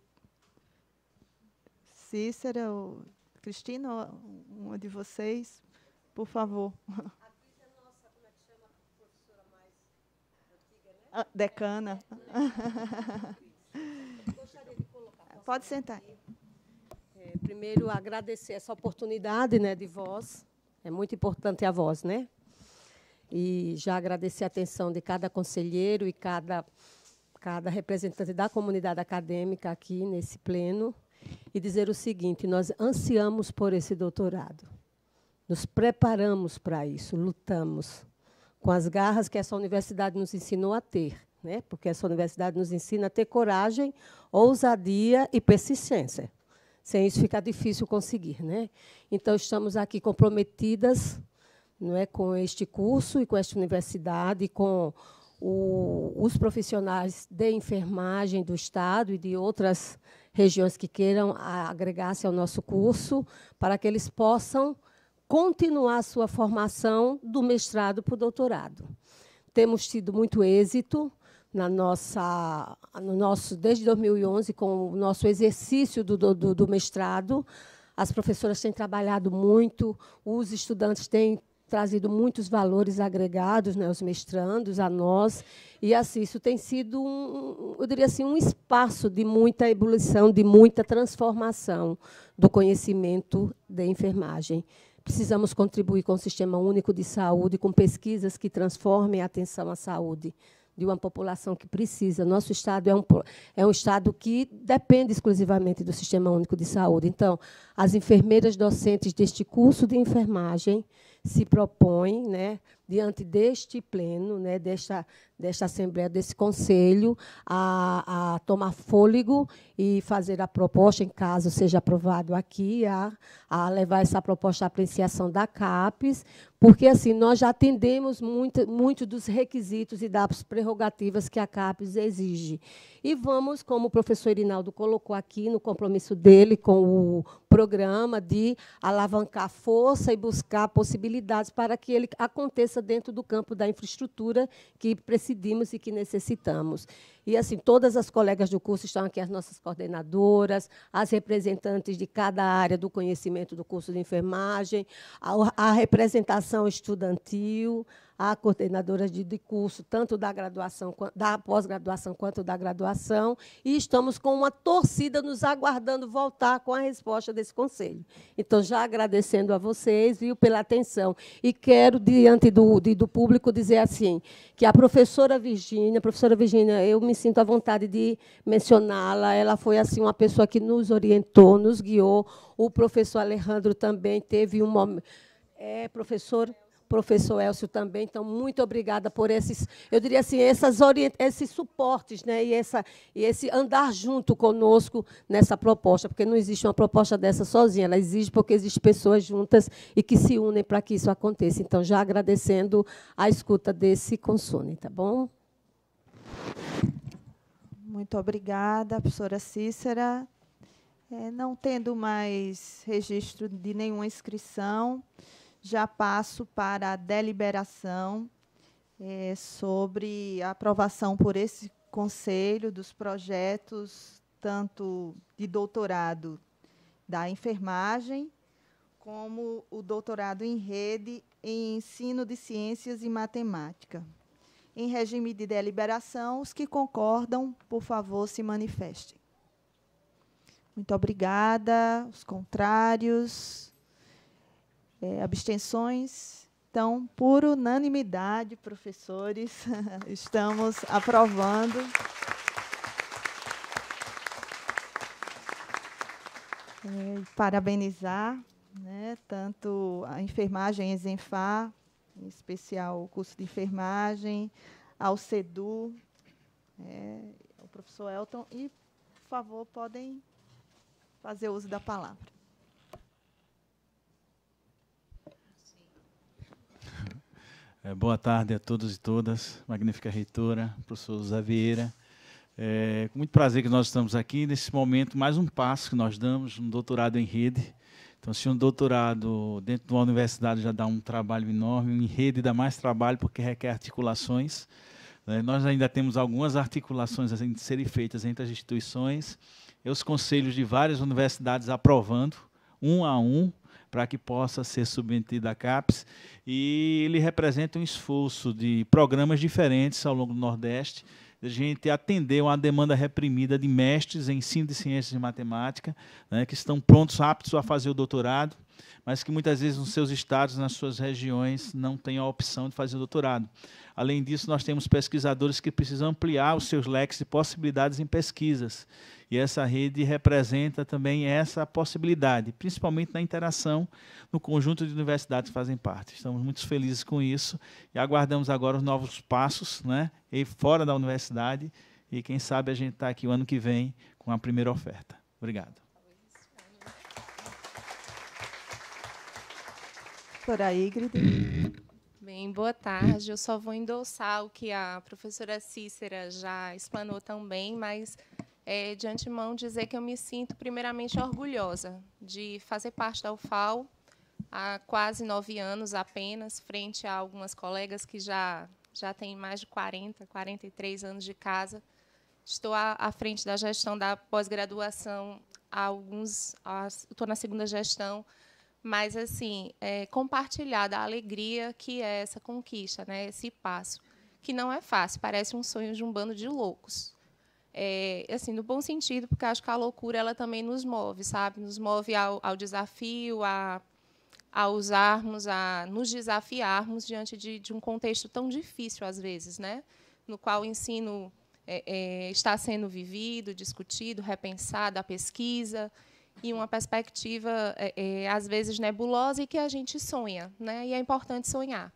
Cícera ou Cristina, uma de vocês, por favor. A Cris é nossa, como é que chama a professora mais antiga, né? Ah, decana. Gostaria de colocar. Pode sentar. É, primeiro, agradecer essa oportunidade, né, de voz. É muito importante a voz, né? E já agradecer a atenção de cada conselheiro e cada, cada representante da comunidade acadêmica aqui nesse pleno e dizer o seguinte: nós ansiamos por esse doutorado, nos preparamos para isso, lutamos com as garras que essa universidade nos ensinou a ter, né? Porque essa universidade nos ensina a ter coragem, ousadia e persistência. Sem isso fica difícil conseguir, né? Então, estamos aqui comprometidas, não é, com este curso e com esta universidade, com o, os profissionais de enfermagem do Estado e de outras regiões que queiram agregar-se ao nosso curso, para que eles possam continuar a sua formação do mestrado para o doutorado. Temos tido muito êxito na nossa, no nosso, desde dois mil e onze, com o nosso exercício do, do, do mestrado. As professoras têm trabalhado muito, os estudantes têm trazido muitos valores agregados, né, aos mestrandos, a nós, e assim isso tem sido um, eu diria assim, um espaço de muita ebulição, de muita transformação do conhecimento de enfermagem. Precisamos contribuir com o Sistema Único de Saúde, com pesquisas que transformem a atenção à saúde de uma população que precisa. Nosso Estado é um, é um Estado que depende exclusivamente do Sistema Único de Saúde. Então, as enfermeiras docentes deste curso de enfermagem se propõem, né, diante deste pleno, né, desta, desta Assembleia, desse Conselho, a, a tomar fôlego e fazer a proposta, em caso seja aprovado aqui, a, a levar essa proposta à apreciação da CAPES, porque assim nós já atendemos muito, muito dos requisitos e das prerrogativas que a CAPES exige. E vamos, como o professor Irinaldo colocou aqui, no compromisso dele com o programa, de alavancar força e buscar possibilidades para que ele aconteça dentro do campo da infraestrutura que precisamos e que necessitamos. E, assim, todas as colegas do curso estão aqui, as nossas coordenadoras, as representantes de cada área do conhecimento do curso de enfermagem, a, a representação estudantil, a coordenadora de, de curso, tanto da graduação, da pós-graduação quanto da graduação, e estamos com uma torcida nos aguardando voltar com a resposta desse conselho. Então, já agradecendo a vocês, viu, pela atenção. E quero, diante do, de, do público, dizer assim, que a professora Virgínia, a professora Virgínia, eu me sinto à vontade de mencioná-la, ela foi assim uma pessoa que nos orientou, nos guiou. O professor Alejandro também teve um momento... É, professor... Professor Elcio também, então, muito obrigada por esses, eu diria assim, essas orient... esses suportes, né, e, essa, e esse andar junto conosco nessa proposta, porque não existe uma proposta dessa sozinha, ela existe porque existem pessoas juntas e que se unem para que isso aconteça. Então, já agradecendo a escuta desse consune, tá bom? Muito obrigada, professora Cícera. É, não tendo mais registro de nenhuma inscrição, já passo para a deliberação é, sobre a aprovação por esse conselho dos projetos, tanto de doutorado da enfermagem, como o doutorado em rede em ensino de ciências e matemática. Em regime de deliberação, os que concordam, por favor, se manifestem. Muito obrigada. Os contrários... É, abstenções? Então, por unanimidade, professores, estamos aprovando. É, parabenizar, né, tanto a enfermagem Exenfar, em especial o curso de enfermagem, ao CEDU, é, o professor Elton, e, por favor, podem fazer uso da palavra. É, boa tarde a todos e todas, magnífica reitora, professor José Vieira. É, com muito prazer que nós estamos aqui, nesse momento, mais um passo que nós damos, um doutorado em rede. Então, se um doutorado dentro de uma universidade já dá um trabalho enorme, em rede dá mais trabalho porque requer articulações. Né? Nós ainda temos algumas articulações a serem feitas entre as instituições e os conselhos de várias universidades aprovando, um a um, para que possa ser submetido à CAPES, e ele representa um esforço de programas diferentes ao longo do Nordeste, de a gente atender uma demanda reprimida de mestres em ensino de ciências e matemática, né, que estão prontos, aptos a fazer o doutorado, mas que muitas vezes nos seus estados, nas suas regiões, não têm a opção de fazer o doutorado. Além disso, nós temos pesquisadores que precisam ampliar os seus leques de possibilidades em pesquisas. E essa rede representa também essa possibilidade, principalmente na interação no conjunto de universidades que fazem parte. Estamos muito felizes com isso e aguardamos agora os novos passos, né, e fora da universidade, e quem sabe a gente está aqui o ano que vem com a primeira oferta. Obrigado. Por aí, Ingrid. Bem, boa tarde. Eu só vou endossar o que a professora Cícera já explanou também, mas é, de antemão dizer que eu me sinto primeiramente orgulhosa de fazer parte da U F A L há quase nove anos apenas, frente a algumas colegas que já, já têm mais de quarenta, quarenta e três anos de casa. Estou à, à frente da gestão da pós-graduação há alguns... Há, estou na segunda gestão, mas assim, é, compartilhar da alegria que é essa conquista, né, esse passo, que não é fácil, parece um sonho de um bando de loucos. É, assim, no bom sentido, porque acho que a loucura ela também nos move, sabe? Nos move ao, ao desafio, a, a usarmos, a nos desafiarmos diante de, de um contexto tão difícil, às vezes, né? No qual o ensino é, é, está sendo vivido, discutido, repensado, a pesquisa, e uma perspectiva, é, é, às vezes, nebulosa e que a gente sonha, né? E é importante sonhar.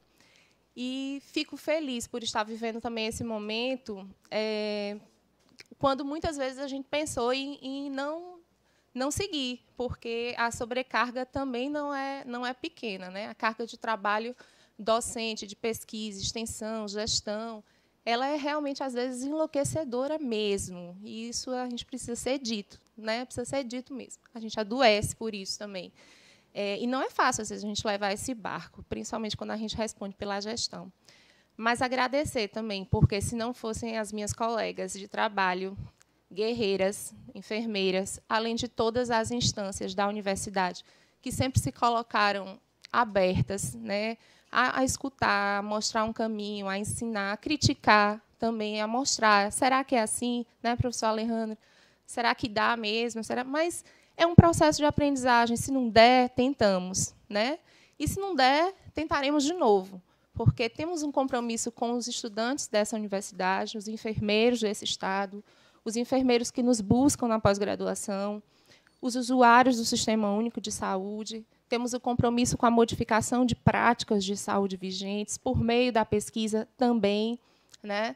E fico feliz por estar vivendo também esse momento, é, quando muitas vezes a gente pensou em, em não, não seguir, porque a sobrecarga também não é, não é pequena, né? A carga de trabalho docente, de pesquisa, extensão, gestão, ela é realmente, às vezes, enlouquecedora mesmo. E isso a gente precisa ser dito, né? Precisa ser dito mesmo. A gente adoece por isso também. É, e não é fácil, às vezes, a gente levar esse barco, principalmente quando a gente responde pela gestão. Mas agradecer também, porque, se não fossem as minhas colegas de trabalho, guerreiras, enfermeiras, além de todas as instâncias da universidade, que sempre se colocaram abertas, né, a, a escutar, a mostrar um caminho, a ensinar, a criticar também, a mostrar. Será que é assim, né, professor Alejandro? Será que dá mesmo? Será? Mas é um processo de aprendizagem. Se não der, tentamos, né? E se não der, tentaremos de novo, porque temos um compromisso com os estudantes dessa universidade, os enfermeiros desse estado, os enfermeiros que nos buscam na pós-graduação, os usuários do Sistema Único de Saúde. Temos o compromisso com a modificação de práticas de saúde vigentes, por meio da pesquisa também, né?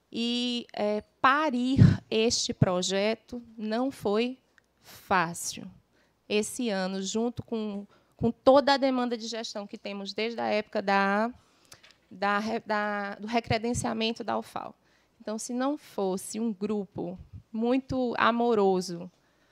E é, parir este projeto não foi fácil. Esse ano, junto com, com toda a demanda de gestão que temos desde a época da, da, da, do recredenciamento da U F A L. Então, se não fosse um grupo muito amoroso,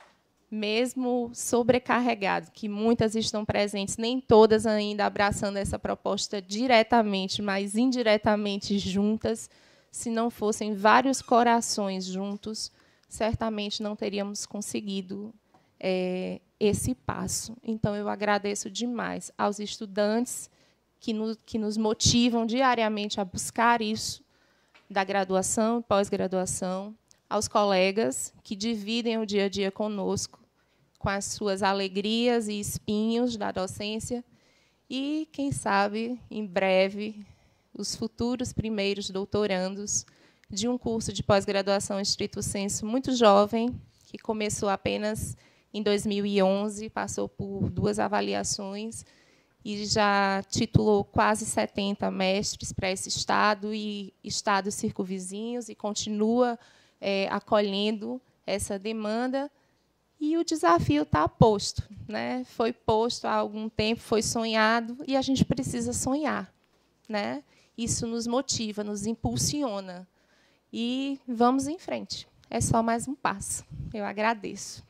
mesmo sobrecarregado, que muitas estão presentes, nem todas ainda abraçando essa proposta diretamente, mas indiretamente juntas, se não fossem vários corações juntos, certamente não teríamos conseguido é, esse passo. Então, eu agradeço demais aos estudantes que nos, que nos motivam diariamente a buscar isso, da graduação e pós-graduação, aos colegas que dividem o dia a dia conosco, com as suas alegrias e espinhos da docência, e, quem sabe, em breve, os futuros primeiros doutorandos de um curso de pós-graduação estrito sensu muito jovem, que começou apenas em dois mil e onze, passou por duas avaliações e já titulou quase setenta mestres para esse estado e estados circunvizinhos, e continua é, acolhendo essa demanda. E o desafio está posto, né? Foi posto há algum tempo, foi sonhado, e a gente precisa sonhar, né? Isso nos motiva, nos impulsiona. E vamos em frente. É só mais um passo. Eu agradeço.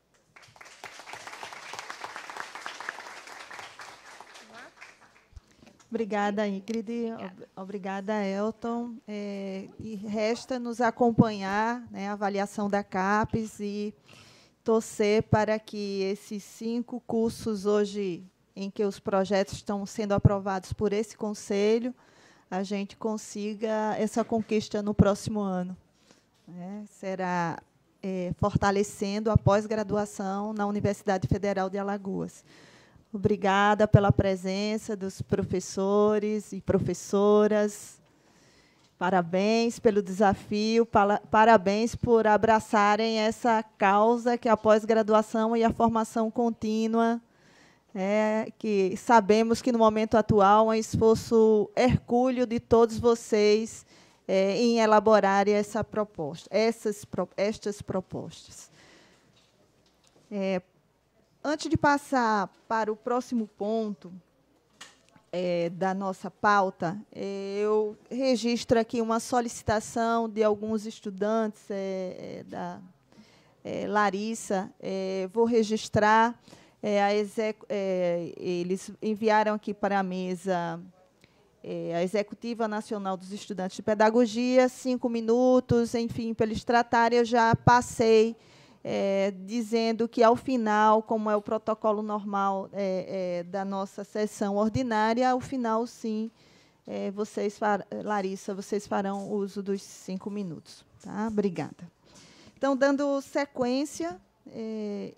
Obrigada, Ingrid. Obrigada, Elton. É, e resta nos acompanhar, né, a avaliação da CAPES e torcer para que esses cinco cursos hoje em que os projetos estão sendo aprovados por esse conselho, a gente consiga essa conquista no próximo ano. Né? Será é, fortalecendo a pós-graduação na Universidade Federal de Alagoas. Obrigada pela presença dos professores e professoras. Parabéns pelo desafio, parabéns por abraçarem essa causa que é a pós-graduação e a formação contínua, é, que sabemos que, no momento atual, é um esforço hercúleo de todos vocês é, em elaborar essa proposta, essas, estas propostas. É, antes de passar para o próximo ponto, É, da nossa pauta, é, eu registro aqui uma solicitação de alguns estudantes, é, é, da é, Larissa, é, vou registrar, é, a exec, é, eles enviaram aqui para a mesa é, a Executiva Nacional dos Estudantes de Pedagogia, cinco minutos, enfim, para eles tratarem, eu já passei é, dizendo que, ao final, como é o protocolo normal é, é, da nossa sessão ordinária, ao final, sim, é, vocês, far, Larissa, vocês farão uso dos cinco minutos. Tá? Obrigada. Então, dando sequência, é,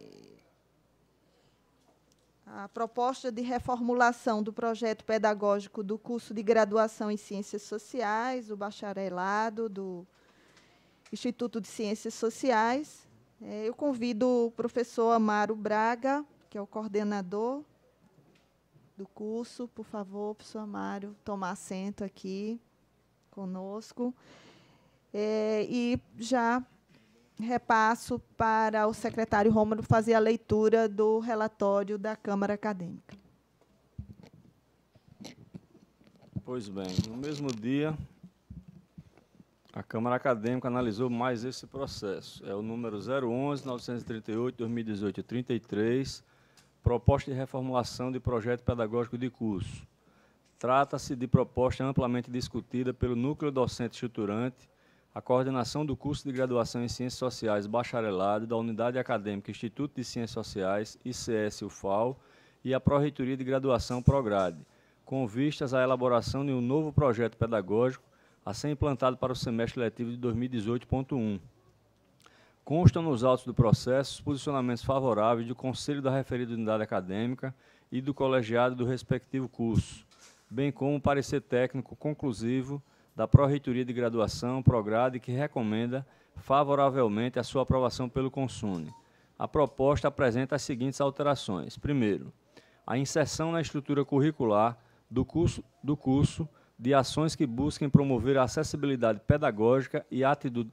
a proposta de reformulação do projeto pedagógico do curso de graduação em Ciências Sociais, o bacharelado do Instituto de Ciências Sociais. É, eu convido o professor Amaro Braga, que é o coordenador do curso. Por favor, professor Amaro, tomar assento aqui conosco. É, e já repasso para o secretário Rômulo fazer a leitura do relatório da Câmara Acadêmica. Pois bem, no mesmo dia, a Câmara Acadêmica analisou mais esse processo. É o número zero onze, novecentos e trinta e oito, dois mil e dezoito, trinta e três, proposta de reformulação de projeto pedagógico de curso. Trata-se de proposta amplamente discutida pelo Núcleo Docente Estruturante, a coordenação do curso de graduação em Ciências Sociais bacharelado da Unidade Acadêmica Instituto de Ciências Sociais, I C S U F A L, e a Pró-Reitoria de Graduação Prograde, com vistas à elaboração de um novo projeto pedagógico a ser implantado para o semestre letivo de dois mil e dezoito ponto um. Constam nos autos do processo os posicionamentos favoráveis do Conselho da referida unidade acadêmica e do colegiado do respectivo curso, bem como o parecer técnico conclusivo da Pró-Reitoria de Graduação, Prograde, que recomenda favoravelmente a sua aprovação pelo Consune. A proposta apresenta as seguintes alterações. Primeiro, a inserção na estrutura curricular do curso, do curso de ações que busquem promover a acessibilidade pedagógica e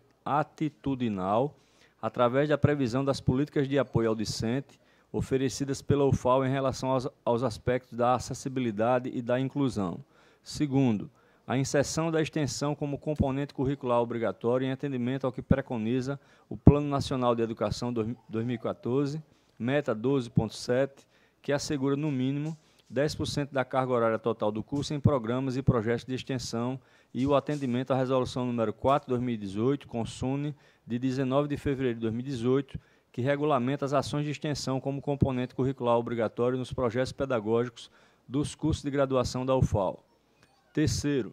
atitudinal através da previsão das políticas de apoio ao discente oferecidas pela U F A L em relação aos, aos aspectos da acessibilidade e da inclusão. Segundo, a inserção da extensão como componente curricular obrigatório em atendimento ao que preconiza o Plano Nacional de Educação dois mil e quatorze, meta doze ponto sete, que assegura, no mínimo, dez por cento da carga horária total do curso em programas e projetos de extensão e o atendimento à resolução número quatro, dois mil e dezoito, Consune, de dezenove de fevereiro de dois mil e dezoito, que regulamenta as ações de extensão como componente curricular obrigatório nos projetos pedagógicos dos cursos de graduação da U F A L. Terceiro,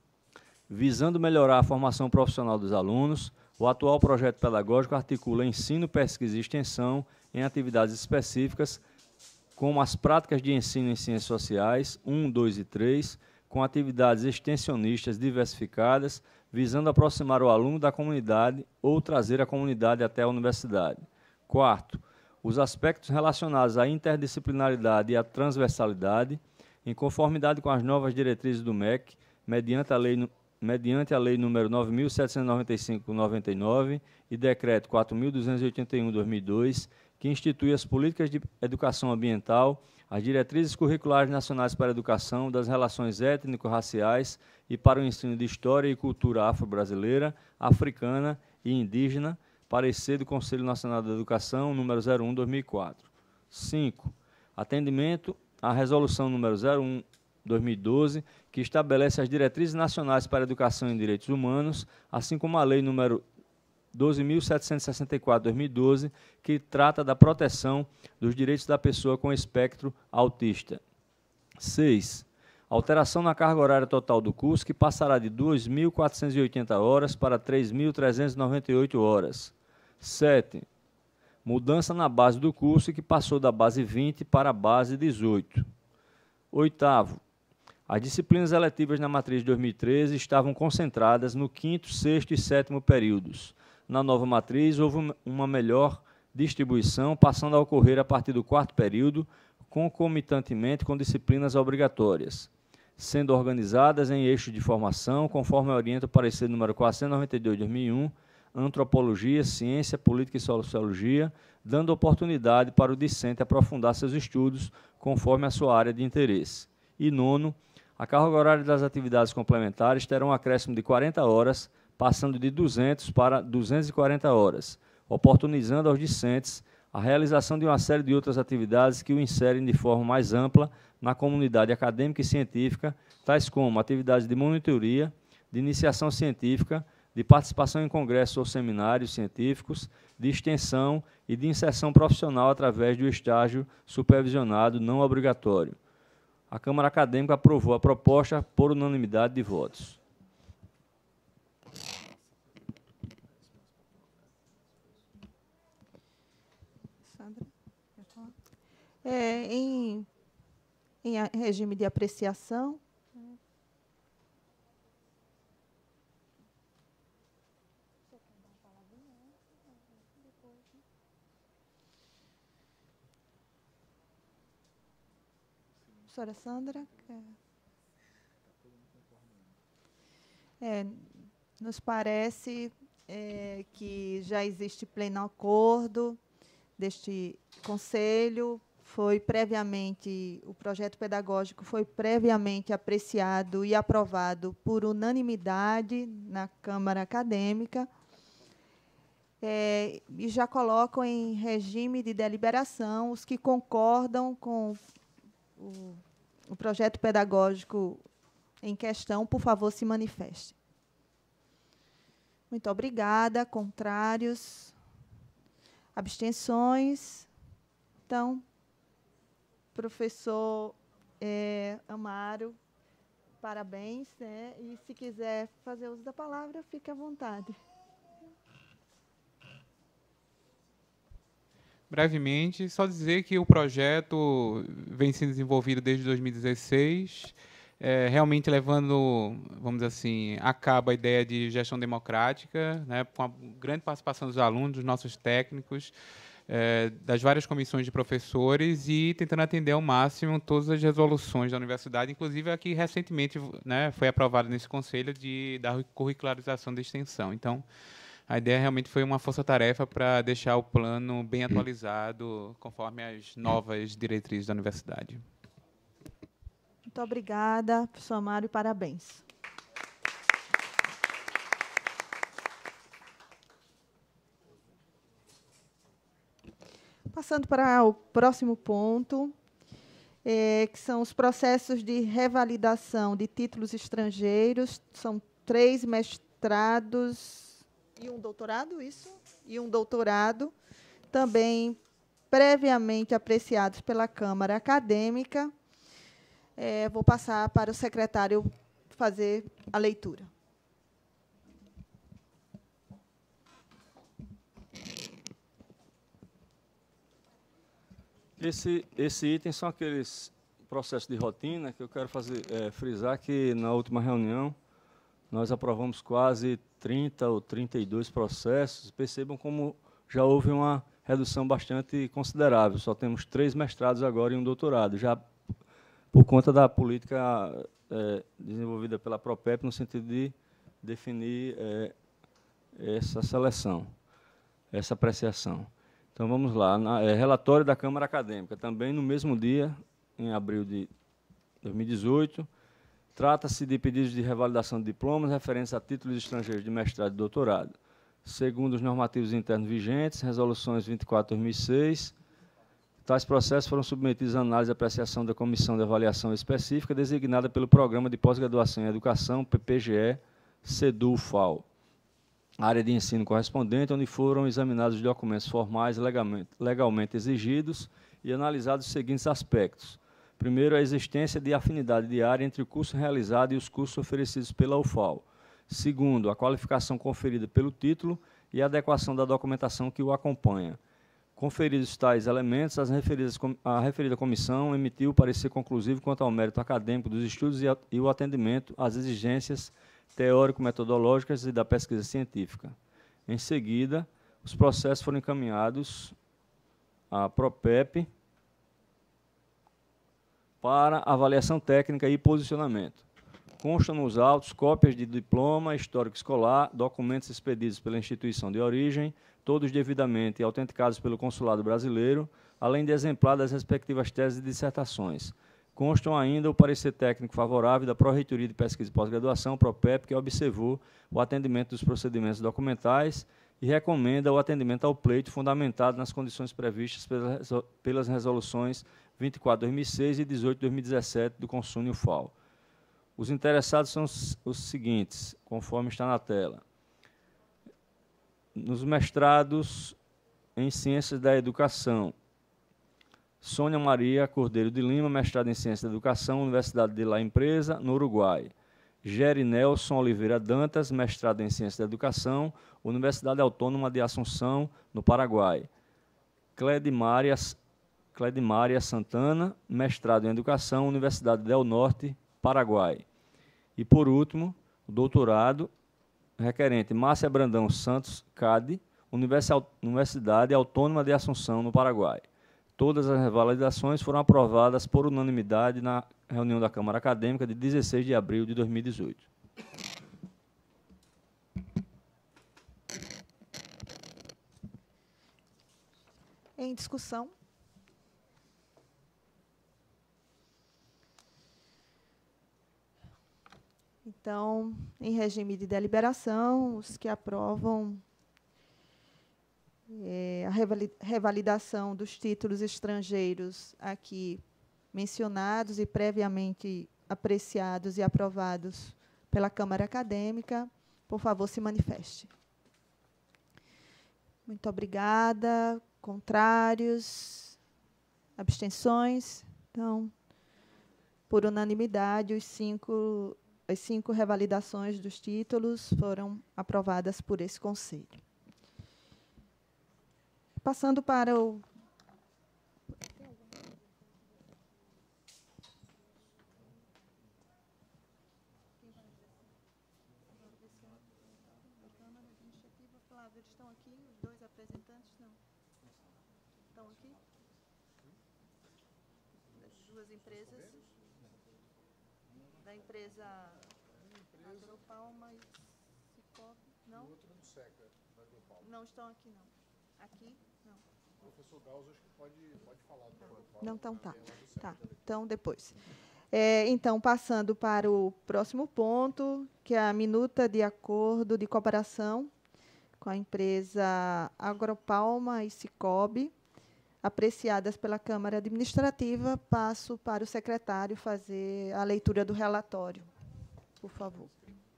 visando melhorar a formação profissional dos alunos, o atual projeto pedagógico articula ensino, pesquisa e extensão em atividades específicas, como as práticas de ensino em ciências sociais, um, dois e três, com atividades extensionistas diversificadas, visando aproximar o aluno da comunidade ou trazer a comunidade até a universidade. Quarto, os aspectos relacionados à interdisciplinaridade e à transversalidade, em conformidade com as novas diretrizes do M E C, mediante a lei, mediante a lei número nove mil setecentos e noventa e cinco, noventa e nove e decreto quatro mil duzentos e oitenta e um, dois mil e dois, que institui as políticas de educação ambiental, as diretrizes curriculares nacionais para a educação das relações étnico-raciais e para o ensino de história e cultura afro-brasileira, africana e indígena, parecer do Conselho Nacional da Educação, número zero um, dois mil e quatro. Cinco. Atendimento à resolução número zero um, dois mil e doze, que estabelece as diretrizes nacionais para a educação em direitos humanos, assim como a lei número doze mil setecentos e sessenta e quatro, dois mil e doze, que trata da proteção dos direitos da pessoa com espectro autista. Seis. Alteração na carga horária total do curso, que passará de duas mil quatrocentas e oitenta horas para três mil trezentas e noventa e oito horas. Sete. Mudança na base do curso, que passou da base vinte para a base dezoito. Oitavo. As disciplinas eletivas na matriz de dois mil e treze estavam concentradas no quinto, sexto e sétimo períodos. Na nova matriz, houve uma melhor distribuição, passando a ocorrer a partir do quarto período, concomitantemente com disciplinas obrigatórias, sendo organizadas em eixos de formação, conforme orienta o parecer número quatrocentos e noventa e dois, dois mil e um, Antropologia, Ciência, Política e Sociologia, dando oportunidade para o discente aprofundar seus estudos conforme a sua área de interesse. E nono, a carga horária das atividades complementares terá um acréscimo de quarenta horas, passando de duzentas para duzentas e quarenta horas, oportunizando aos discentes a realização de uma série de outras atividades que o inserem de forma mais ampla na comunidade acadêmica e científica, tais como atividades de monitoria, de iniciação científica, de participação em congressos ou seminários científicos, de extensão e de inserção profissional através do estágio supervisionado não obrigatório. A Câmara Acadêmica aprovou a proposta por unanimidade de votos. Sandra, quer falar? É, em, em regime de apreciação, professora Sandra, é, nos parece é, que já existe pleno acordo deste conselho, foi previamente, o projeto pedagógico foi previamente apreciado e aprovado por unanimidade na Câmara Acadêmica, é, e já colocam em regime de deliberação os que concordam com o o projeto pedagógico em questão, por favor, se manifeste. Muito obrigada. Contrários? Abstenções? Então, professor é, Amaro, parabéns, né? E se quiser fazer uso da palavra, fique à vontade. Brevemente, só dizer que o projeto vem sendo desenvolvido desde dois mil e dezesseis, é, realmente levando, vamos dizer assim, a cabo a ideia de gestão democrática, né, com a grande participação dos alunos, dos nossos técnicos, é, das várias comissões de professores e tentando atender ao máximo todas as resoluções da universidade, inclusive a que recentemente, né, foi aprovada nesse conselho de, da curricularização da extensão. Então, a ideia realmente foi uma força-tarefa para deixar o plano bem atualizado, conforme as novas diretrizes da universidade. Muito obrigada, professor Mário, e parabéns. Passando para o próximo ponto, é, que são os processos de revalidação de títulos estrangeiros. São três mestrados e um doutorado, isso? E um doutorado, também previamente apreciados pela Câmara Acadêmica. É, vou passar para o secretário fazer a leitura. Esse, esse item são aqueles processos de rotina que eu quero fazer, é, frisar que, na última reunião, nós aprovamos quase trinta ou trinta e dois processos. Percebam como já houve uma redução bastante considerável. Só temos três mestrados agora e um doutorado, já por conta da política é, desenvolvida pela Propep, no sentido de definir é, essa seleção, essa apreciação. Então, vamos lá. Na, é, relatório da Câmara Acadêmica, também no mesmo dia, em abril de dois mil e dezoito, trata-se de pedidos de revalidação de diplomas referentes a títulos estrangeiros de mestrado e doutorado. Segundo os normativos internos vigentes, resoluções vinte e quatro de dois mil e seis, tais processos foram submetidos à análise e apreciação da Comissão de Avaliação Específica, designada pelo Programa de Pós-Graduação em Educação, P P G E, SEDU-FAO, área de ensino correspondente, onde foram examinados os documentos formais legalmente, legalmente exigidos e analisados os seguintes aspectos. Primeiro, a existência de afinidade de área entre o curso realizado e os cursos oferecidos pela U F A O. Segundo, a qualificação conferida pelo título e a adequação da documentação que o acompanha. Conferidos tais elementos, as referidas, a referida comissão emitiu o parecer conclusivo quanto ao mérito acadêmico dos estudos e, a, e o atendimento às exigências teórico-metodológicas e da pesquisa científica. Em seguida, os processos foram encaminhados à Propep para avaliação técnica e posicionamento. Constam nos autos cópias de diploma, histórico escolar, documentos expedidos pela instituição de origem, todos devidamente autenticados pelo Consulado Brasileiro, além de exemplar das respectivas teses e dissertações. Constam ainda o parecer técnico favorável da Pró-Reitoria de Pesquisa e Pós-Graduação, Propep, que observou o atendimento dos procedimentos documentais e recomenda o atendimento ao pleito fundamentado nas condições previstas pelas resoluções vinte e quatro de dois mil e seis e dezoito de dois mil e dezessete do Consune U F A O. Os interessados são os seguintes, conforme está na tela. nos mestrados em Ciências da Educação, Sônia Maria Cordeiro de Lima, mestrado em Ciências da Educação, Universidade de La Empresa, no Uruguai. Geri Nelson Oliveira Dantas, mestrado em Ciências da Educação, Universidade Autônoma de Assunção, no Paraguai. Clédimária, Clédimária Santana, mestrado em Educação, Universidade Del Norte, Paraguai. E, por último, o doutorado, requerente Márcia Brandão Santos, C A D, Universidade Autônoma de Assunção, no Paraguai. Todas as revalidações foram aprovadas por unanimidade na reunião da Câmara Acadêmica de dezesseis de abril de dois mil e dezoito. Em discussão. Então, em regime de deliberação, os que aprovam é, a revalidação dos títulos estrangeiros aqui mencionados e previamente apreciados e aprovados pela Câmara Acadêmica, por favor, se manifeste. Muito obrigada. Contrários? Abstenções? Então, por unanimidade, os cinco, as cinco revalidações dos títulos foram aprovadas por esse Conselho. Passando para o... Eles estão aqui, os dois apresentantes, não? Estão aqui? Das duas empresas? Da empresa Agropalma e Cicobi, não? O outro do SECA, da Agropalma. Não estão aqui, não. Aqui, não. O professor Gauss, acho que pode, pode falar do Agropalma. Não, então tá. Tá, então depois. É, então, passando para o próximo ponto, que é a minuta de acordo de cooperação com a empresa Agropalma e Cicobi, apreciadas pela Câmara Administrativa, passo para o secretário fazer a leitura do relatório. Por favor.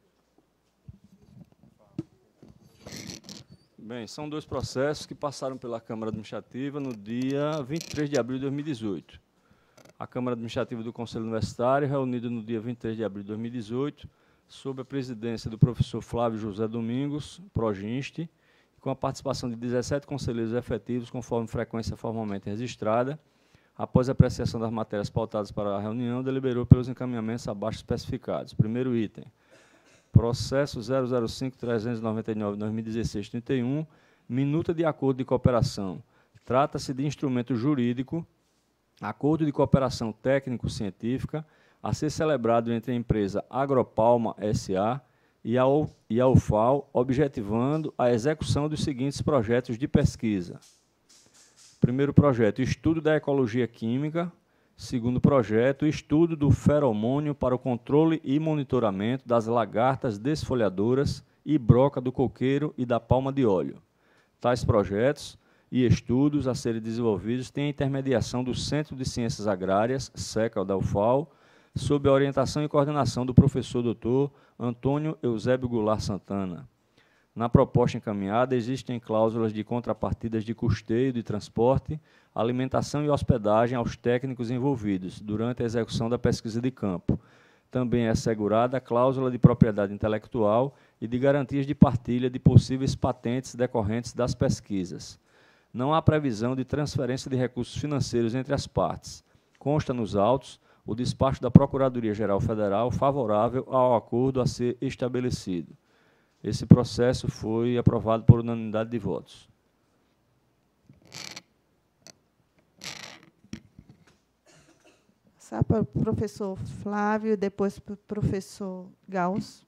Bem, são dois processos que passaram pela Câmara Administrativa no dia vinte e três de abril de dois mil e dezoito. A Câmara Administrativa do Conselho Universitário, reunida no dia vinte e três de abril de dois mil e dezoito, sob a presidência do professor Flávio José Domingos, Proginste, com a participação de dezessete conselheiros efetivos, conforme frequência formalmente registrada, após a apreciação das matérias pautadas para a reunião, deliberou pelos encaminhamentos abaixo especificados. Primeiro item, processo zero zero cinco, trezentos e noventa e nove, dois mil e dezesseis, trinta e um, minuta de acordo de cooperação. Trata-se de instrumento jurídico, acordo de cooperação técnico-científica, a ser celebrado entre a empresa Agropalma S A e a, e a U F A L, objetivando a execução dos seguintes projetos de pesquisa. Primeiro projeto, estudo da ecologia química. Segundo projeto, estudo do feromônio para o controle e monitoramento das lagartas desfolhadoras e broca do coqueiro e da palma de óleo. Tais projetos e estudos a serem desenvolvidos têm a intermediação do Centro de Ciências Agrárias, SECA, da U F A L, sob a orientação e coordenação do professor doutor Antônio Eusébio Goulart Santana. Na proposta encaminhada, existem cláusulas de contrapartidas de custeio de transporte, alimentação e hospedagem aos técnicos envolvidos durante a execução da pesquisa de campo. Também é assegurada a cláusula de propriedade intelectual e de garantias de partilha de possíveis patentes decorrentes das pesquisas. Não há previsão de transferência de recursos financeiros entre as partes. Consta nos autos o despacho da Procuradoria-Geral Federal favorável ao acordo a ser estabelecido. Esse processo foi aprovado por unanimidade de votos. Passar para o professor Flávio, depois para o professor Gauss.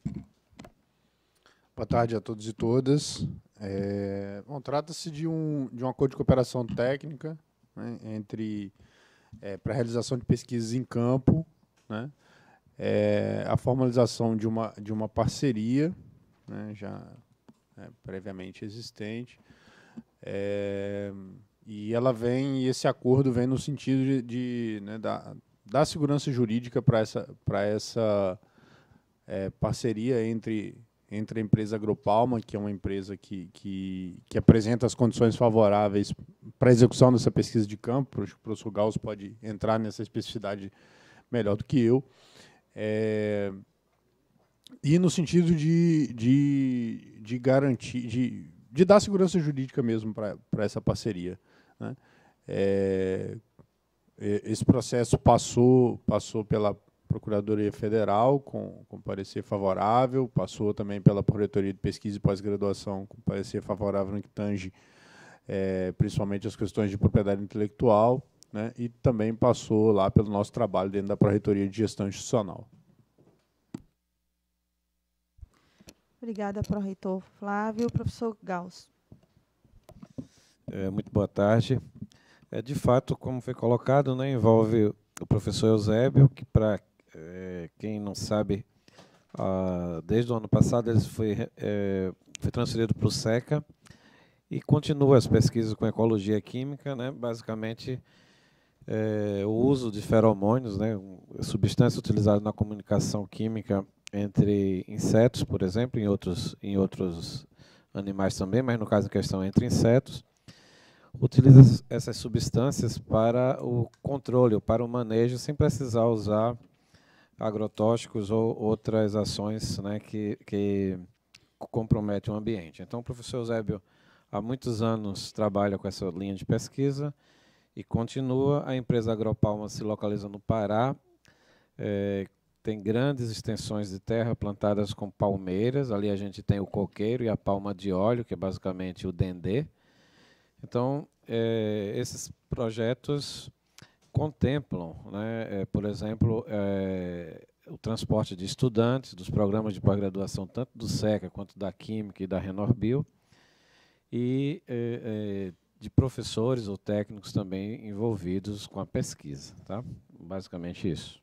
Boa tarde a todos e todas. É, bom, trata-se de um, de um acordo de cooperação técnica, né, entre é, para a realização de pesquisas em campo, né, é, a formalização de uma, de uma parceria, né, já é, previamente existente, é, e ela vem, e esse acordo vem no sentido de, de né, da, da segurança jurídica para essa, para essa é, parceria entre, entre a empresa Agropalma, que é uma empresa que, que, que apresenta as condições favoráveis para a execução dessa pesquisa de campo. Acho que o professor Gauss pode entrar nessa especificidade melhor do que eu. É, e no sentido de, de, de garantir, de, de dar segurança jurídica mesmo para essa parceria, né? É, esse processo passou, passou pela Procuradoria Federal com, com parecer favorável, passou também pela Projetoria de Pesquisa e Pós-Graduação com parecer favorável no que tange é, principalmente as questões de propriedade intelectual, né, e também passou lá pelo nosso trabalho dentro da Projetoria de Gestão Institucional. Obrigada, pró-reitor Flávio. Professor Gauss. É, muito boa tarde. É, de fato, como foi colocado, né, envolve o professor Eusébio, que, para é, quem não sabe, ah, desde o ano passado ele foi, é, foi transferido para o SECA e continua as pesquisas com ecologia química, né, basicamente é, o uso de feromônios, né, substância utilizada na comunicação química entre insetos, por exemplo, em outros, em outros animais também, mas no caso em questão entre insetos, utiliza essas substâncias para o controle, para o manejo, sem precisar usar agrotóxicos ou outras ações, né, que, que comprometem o ambiente. Então, o professor Eusébio, há muitos anos, trabalha com essa linha de pesquisa e continua. A empresa Agropalma se localiza no Pará, é, tem grandes extensões de terra plantadas com palmeiras. Ali a gente tem o coqueiro e a palma de óleo, que é basicamente o dendê. Então, é, esses projetos contemplam, né, é, por exemplo, é, o transporte de estudantes dos programas de pós-graduação, tanto do SECA quanto da Química e da Renorbio, e é, é, de professores ou técnicos também envolvidos com a pesquisa. Tá? Basicamente isso.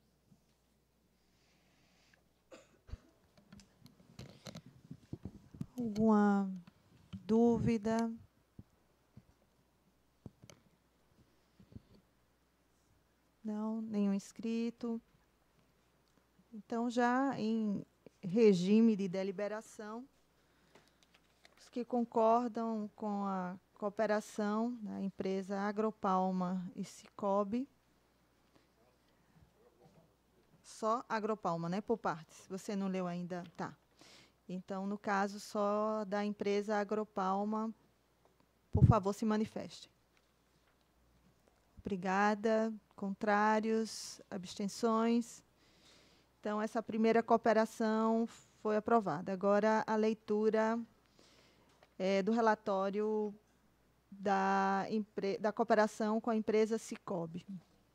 Alguma dúvida? Não, nenhum inscrito. Então, já em regime de deliberação, os que concordam com a cooperação da empresa Agropalma e Sicobi, só Agropalma, né, por partes. Você não leu ainda? Tá. Então, no caso, só da empresa Agropalma, por favor, se manifeste. Obrigada. Contrários, abstenções. Então, essa primeira cooperação foi aprovada. Agora, a leitura é, do relatório da, da cooperação com a empresa Sicobi.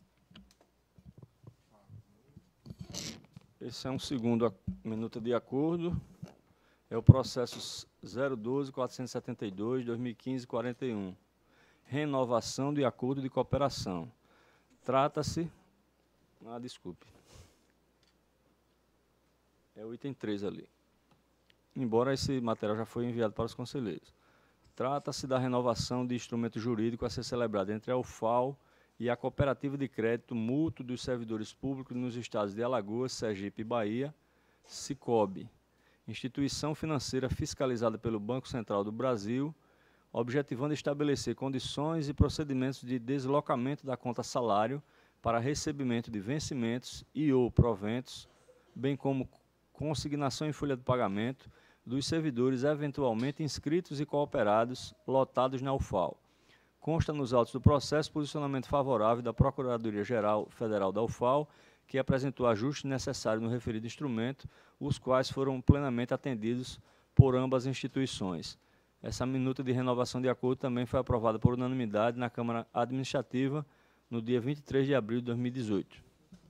Esse é um segundo minuta de acordo. É o processo zero doze, quatrocentos e setenta e dois, dois mil e quinze, quarenta e um. Renovação de acordo de cooperação. Trata-se... Ah, desculpe. É o item três ali. Embora esse material já foi enviado para os conselheiros. Trata-se da renovação de instrumento jurídico a ser celebrado entre a U F A L e a Cooperativa de Crédito Mútuo dos Servidores Públicos nos estados de Alagoas, Sergipe e Bahia, Sicobi, instituição financeira fiscalizada pelo Banco Central do Brasil, objetivando estabelecer condições e procedimentos de deslocamento da conta salário para recebimento de vencimentos e ou proventos, bem como consignação em folha de pagamento dos servidores eventualmente inscritos e cooperados lotados na U F A L. Consta nos autos do processo posicionamento favorável da Procuradoria-Geral Federal da U F A L, que apresentou ajustes necessários no referido instrumento, os quais foram plenamente atendidos por ambas as instituições. Essa minuta de renovação de acordo também foi aprovada por unanimidade na Câmara Administrativa no dia vinte e três de abril de dois mil e dezoito.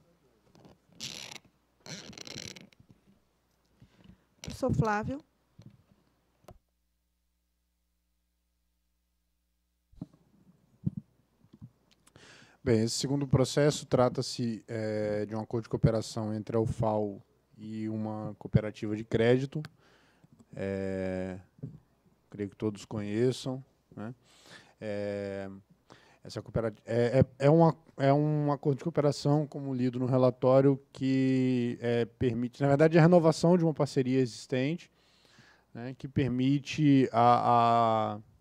Professor Flávio. Bem, esse segundo processo trata-se é, de um acordo de cooperação entre a U F A L e uma cooperativa de crédito. É, creio que todos conheçam, né? É, essa cooperativa é, é, é, uma, é um acordo de cooperação, como lido no relatório, que é, permite, na verdade, a renovação de uma parceria existente, né, que permite a, a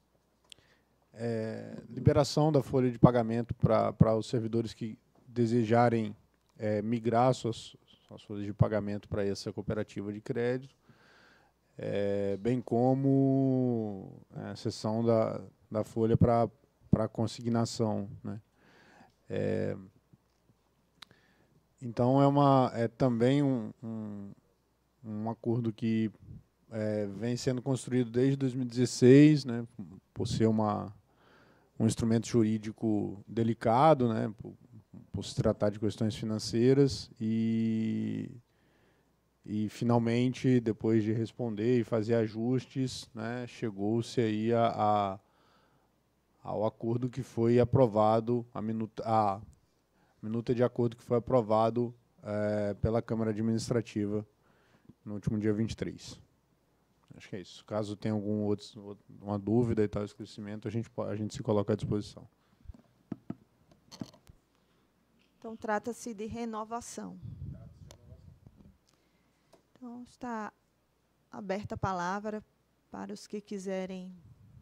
é, liberação da folha de pagamento para os servidores que desejarem é, migrar suas, suas folhas de pagamento para essa cooperativa de crédito, é, bem como a cessão da, da folha para para consignação, né? É, então é uma é também um, um, um acordo que é, vem sendo construído desde dois mil e dezesseis, né? Por ser uma um instrumento jurídico delicado, né? Por, por se tratar de questões financeiras e e finalmente, depois de responder e fazer ajustes, né, chegou-se aí a, a ao acordo que foi aprovado, a minuta, a minuta de acordo que foi aprovado é, pela Câmara Administrativa no último dia vinte e três. Acho que é isso. Caso tenha algum outro, uma dúvida e tal esclarecimento, a gente, a gente se coloca à disposição. Então, trata-se de renovação. Então, está aberta a palavra para os que quiserem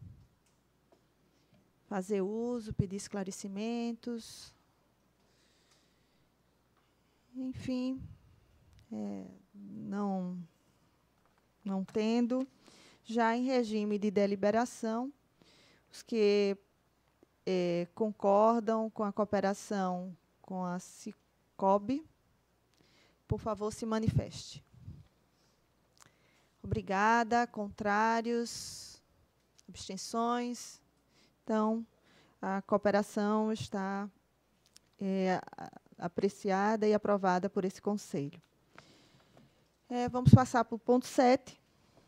fazer uso, pedir esclarecimentos. Enfim, é, não, não tendo, já em regime de deliberação, os que é, concordam com a cooperação com a Sicob, por favor, se manifeste. Obrigada. Contrários? Abstenções? Então, a cooperação está é, apreciada e aprovada por esse Conselho. É, vamos passar para o ponto sete,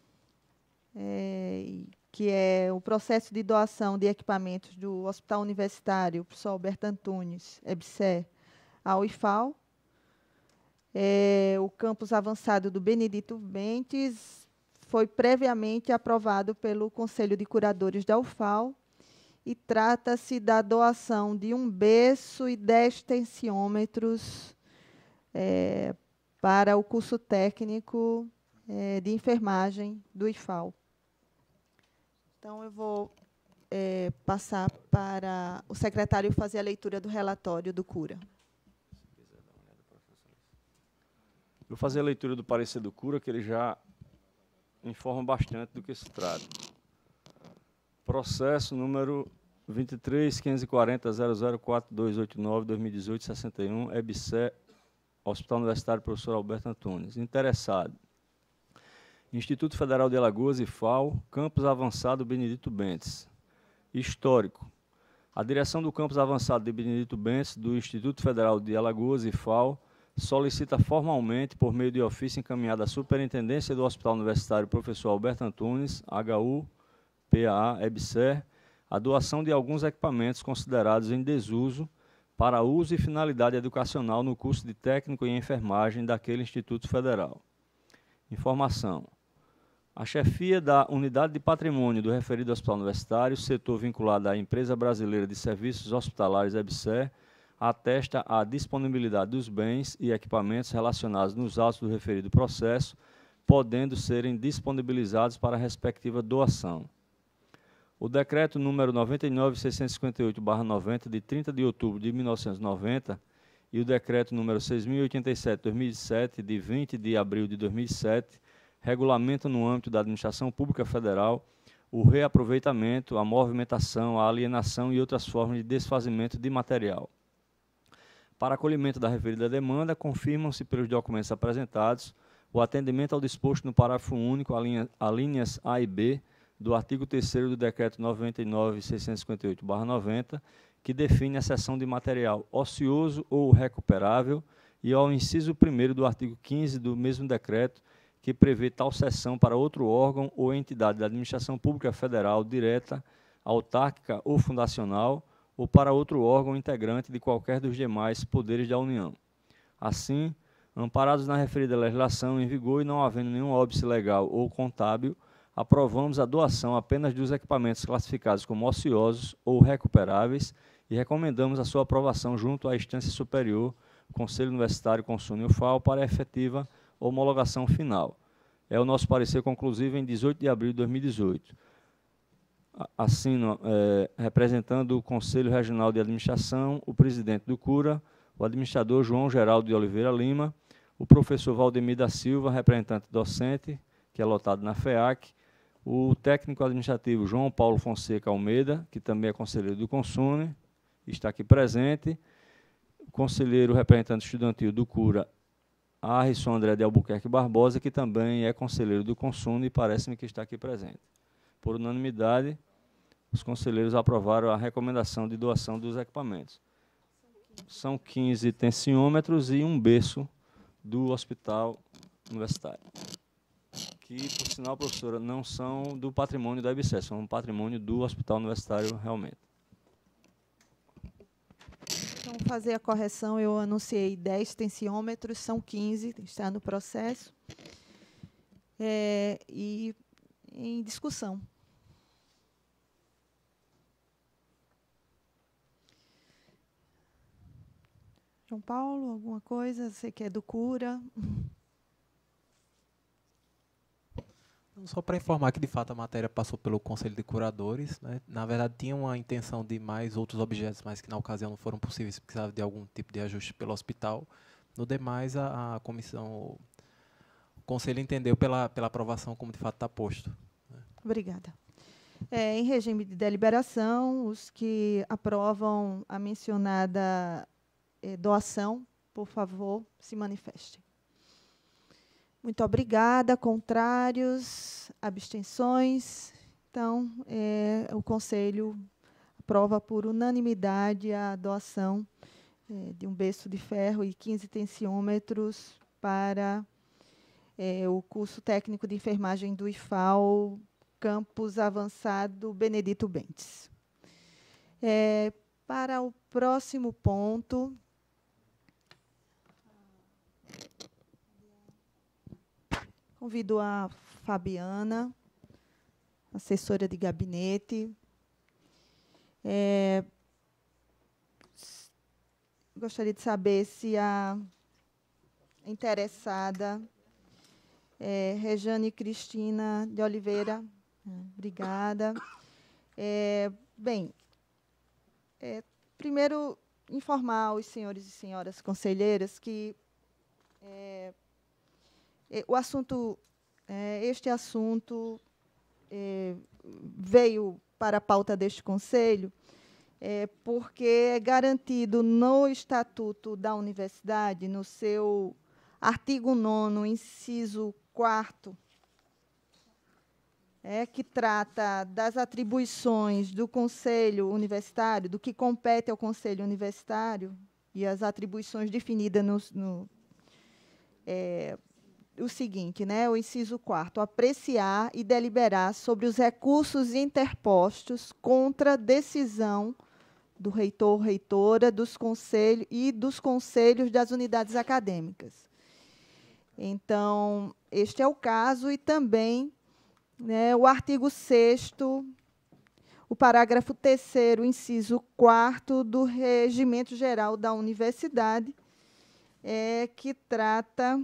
é, que é o processo de doação de equipamentos do Hospital Universitário Professor Alberto Antunes, E B S E, ao I F A L. É, o campus avançado do Benedito Bentes foi previamente aprovado pelo Conselho de Curadores da U F A L, e trata-se da doação de um berço e dez tensiômetros é, para o curso técnico é, de enfermagem do I F A L. Então, eu vou é, passar para o secretário fazer a leitura do relatório do Cura. Vou fazer a leitura do parecer do Cura, que ele já informa bastante do que se trata. Processo número vinte e três, quinhentos e quarenta, zero zero quatro dois oito nove, dois mil e dezoito, sessenta e um, E B S E, Hospital Universitário Professor Alberto Antunes. Interessado: Instituto Federal de Alagoas, I F A L, Campus Avançado Benedito Bentes. Histórico: a direção do Campus Avançado de Benedito Bentes, do Instituto Federal de Alagoas, I F A L, solicita formalmente, por meio de ofício encaminhado à Superintendência do Hospital Universitário Professor Alberto Antunes, H U, P A A, E B S E, a doação de alguns equipamentos considerados em desuso para uso e finalidade educacional no curso de técnico em enfermagem daquele Instituto Federal. Informação: a chefia da Unidade de Patrimônio do referido Hospital Universitário, setor vinculado à Empresa Brasileira de Serviços Hospitalares, E B S E, atesta a disponibilidade dos bens e equipamentos relacionados nos autos do referido processo, podendo serem disponibilizados para a respectiva doação. O decreto número noventa e nove mil seiscentos e cinquenta e oito barra noventa, de trinta de outubro de mil novecentos e noventa, e o decreto número seis mil e oitenta e sete barra dois mil e sete, de vinte de abril de dois mil e sete, regulamentam no âmbito da Administração Pública Federal o reaproveitamento, a movimentação, a alienação e outras formas de desfazimento de material. Para acolhimento da referida demanda, confirmam-se pelos documentos apresentados o atendimento ao disposto no parágrafo único, a linhas A e B, do artigo terceiro do decreto noventa e nove mil seiscentos e cinquenta e oito barra noventa, que define a cessão de material ocioso ou recuperável, e ao inciso primeiro do artigo quinze do mesmo decreto, que prevê tal cessão para outro órgão ou entidade da Administração Pública Federal direta, autárquica ou fundacional, ou para outro órgão integrante de qualquer dos demais poderes da União. Assim, amparados na referida legislação em vigor e não havendo nenhum óbice legal ou contábil, aprovamos a doação apenas dos equipamentos classificados como ociosos ou recuperáveis e recomendamos a sua aprovação junto à instância superior, Conselho Universitário Consune U F A L, para a efetiva homologação final. É o nosso parecer conclusivo em dezoito de abril de dois mil e dezoito. Assino, é, representando o Conselho Regional de Administração, o presidente do CURA, o administrador João Geraldo de Oliveira Lima, o professor Valdemir da Silva, representante docente, que é lotado na FEAC, o técnico administrativo João Paulo Fonseca Almeida, que também é conselheiro do Consune, está aqui presente, o conselheiro representante estudantil do CURA, Arrisson André de Albuquerque Barbosa, que também é conselheiro do Consune e parece-me que está aqui presente. Por unanimidade, os conselheiros aprovaram a recomendação de doação dos equipamentos. São quinze tensiômetros e um berço do Hospital Universitário, que, por sinal, professora, não são do patrimônio da I B S E S, são um patrimônio do Hospital Universitário realmente. Então, fazer a correção, eu anunciei dez tensiômetros, são quinze, está no processo. É, e em discussão. João Paulo, alguma coisa? Você que é do CURA? Só para informar que, de fato, a matéria passou pelo Conselho de Curadores, né? Na verdade, tinha uma intenção de mais outros objetos, mas que, na ocasião, não foram possíveis, precisava de algum tipo de ajuste pelo hospital. No demais, a, a comissão, o Conselho entendeu pela, pela aprovação como, de fato, está posto. Né? Obrigada. É, em regime de deliberação, os que aprovam a mencionada eh, doação, por favor, se manifestem. Muito obrigada. Contrários? Abstenções? Então, é, o Conselho aprova por unanimidade a doação é, de um berço de ferro e quinze tensiômetros para é, o curso técnico de enfermagem do I F A O, Campus Avançado Benedito Bentes. É, para o próximo ponto... Convido a Fabiana, assessora de gabinete. É, gostaria de saber se a interessada é Rejane Cristina de Oliveira. Obrigada. É, bem, é, primeiro, informar os senhores e senhoras conselheiras que é, o assunto, este assunto veio para a pauta deste Conselho porque é garantido no Estatuto da Universidade, no seu artigo nono, inciso quarto, é, que trata das atribuições do Conselho Universitário, do que compete ao Conselho Universitário, e as atribuições definidas no... no é, o seguinte, né, o inciso quarto, apreciar e deliberar sobre os recursos interpostos contra decisão do reitor, reitora, dos conselhos e dos conselhos das unidades acadêmicas. Então, este é o caso, e também, né, o artigo sexto, o parágrafo terceiro, inciso quarto do Regimento Geral da Universidade, é, que trata...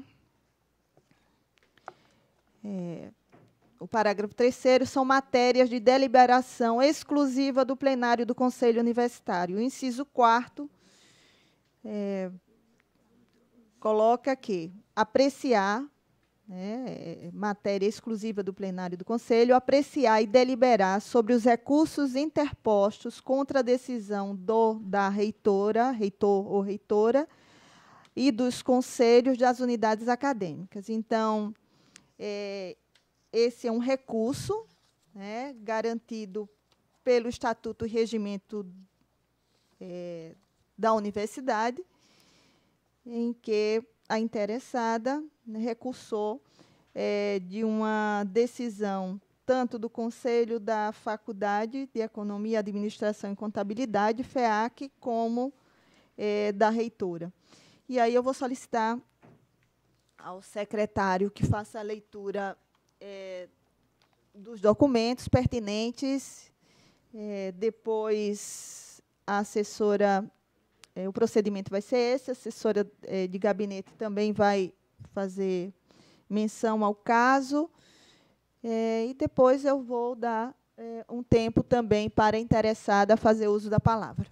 É, o parágrafo terceiro são matérias de deliberação exclusiva do plenário do Conselho Universitário. O inciso quarto é, coloca que apreciar, né, matéria exclusiva do plenário do Conselho, apreciar e deliberar sobre os recursos interpostos contra a decisão do, da reitora, reitor ou reitora, e dos conselhos das unidades acadêmicas. Então, É, esse é um recurso, né, garantido pelo Estatuto e Regimento é, da Universidade, em que a interessada, né, recursou é, de uma decisão tanto do Conselho da Faculdade de Economia, Administração e Contabilidade, FEAC, como é, da reitora. E aí eu vou solicitar ao secretário que faça a leitura é, dos documentos pertinentes. É, depois, a assessora, é, o procedimento vai ser esse, a assessora é, de gabinete também vai fazer menção ao caso, é, e depois eu vou dar é, um tempo também para a interessada fazer uso da palavra.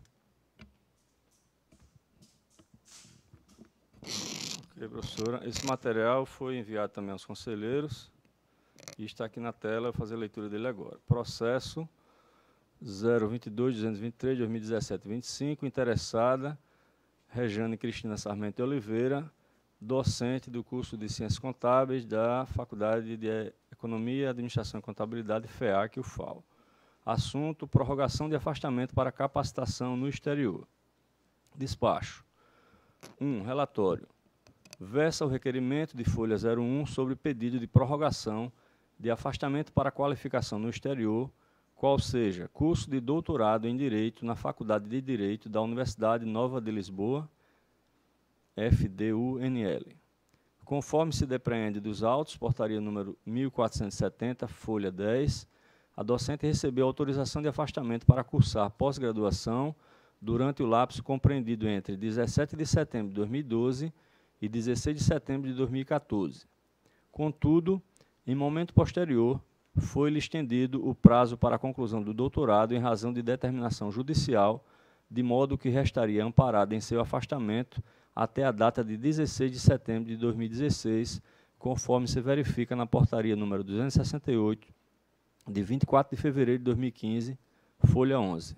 Ok, professora. Esse material foi enviado também aos conselheiros e está aqui na tela, eu vou fazer a leitura dele agora. Processo zero vinte e dois, duzentos e vinte e três, dois mil e dezessete, vinte e cinco, interessada, Rejane Cristina Sarmento de Oliveira, docente do curso de Ciências Contábeis da Faculdade de Economia, Administração e Contabilidade, F E A C, U F A L. Assunto: prorrogação de afastamento para capacitação no exterior. Despacho. um. Relatório. Versa o requerimento de folha zero um sobre pedido de prorrogação de afastamento para qualificação no exterior, qual seja curso de doutorado em Direito na Faculdade de Direito da Universidade Nova de Lisboa, F D U N L. Conforme se depreende dos autos, portaria número mil quatrocentos e setenta, folha dez, a docente recebeu autorização de afastamento para cursar pós-graduação durante o lapso compreendido entre dezessete de setembro de dois mil e doze e dezesseis de setembro de dois mil e quatorze. Contudo, em momento posterior, foi-lhe estendido o prazo para a conclusão do doutorado em razão de determinação judicial, de modo que restaria amparada em seu afastamento até a data de dezesseis de setembro de dois mil e dezesseis, conforme se verifica na portaria número duzentos e sessenta e oito, de vinte e quatro de fevereiro de dois mil e quinze, folha onze.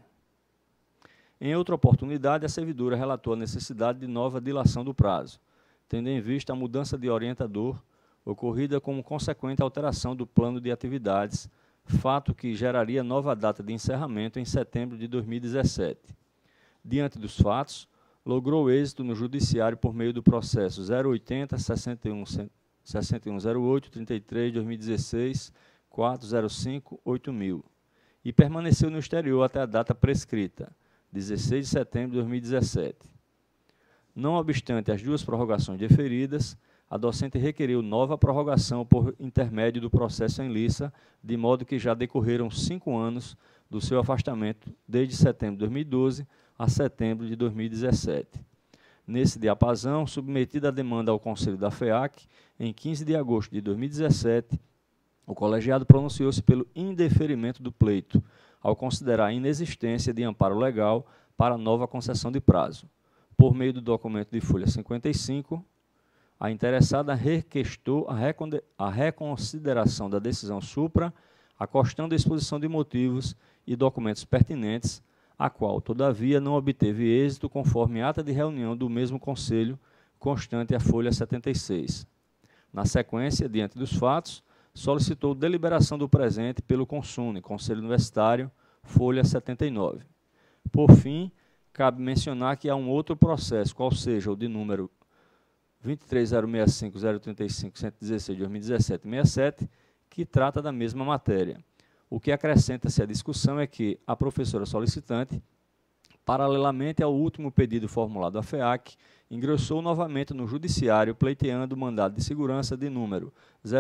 Em outra oportunidade, a servidora relatou a necessidade de nova dilação do prazo, tendo em vista a mudança de orientador ocorrida como consequente alteração do plano de atividades, fato que geraria nova data de encerramento em setembro de dois mil e dezessete. Diante dos fatos, logrou êxito no judiciário por meio do processo zero oitenta, sessenta e um zero oito, trinta e três, dois mil e dezesseis, quatrocentos e cinco, oito mil, e permaneceu no exterior até a data prescrita, dezesseis de setembro de dois mil e dezessete. Não obstante as duas prorrogações deferidas, a docente requeriu nova prorrogação por intermédio do processo em liça, de modo que já decorreram cinco anos do seu afastamento, desde setembro de dois mil e doze a setembro de dois mil e dezessete. Nesse diapasão, submetida a demanda ao Conselho da F E A C, em quinze de agosto de dois mil e dezessete, o colegiado pronunciou-se pelo indeferimento do pleito, ao considerar a inexistência de amparo legal para nova concessão de prazo. Por meio do documento de folha cinquenta e cinco, a interessada requestou a, recon a reconsideração da decisão supra, acostando a exposição de motivos e documentos pertinentes, a qual, todavia, não obteve êxito conforme ata de reunião do mesmo Conselho, constante a folha setenta e seis. Na sequência, diante dos fatos, solicitou deliberação do presente pelo Consune, Conselho Universitário, folha setenta e nove. Por fim, cabe mencionar que há um outro processo, qual seja o de número vinte e três zero seis cinco zero trinta e cinco cento e dezesseis dois mil e dezessete sessenta e sete, que trata da mesma matéria. O que acrescenta-se à discussão é que a professora solicitante, paralelamente ao último pedido formulado à F E A C, ingressou novamente no judiciário pleiteando o mandado de segurança de número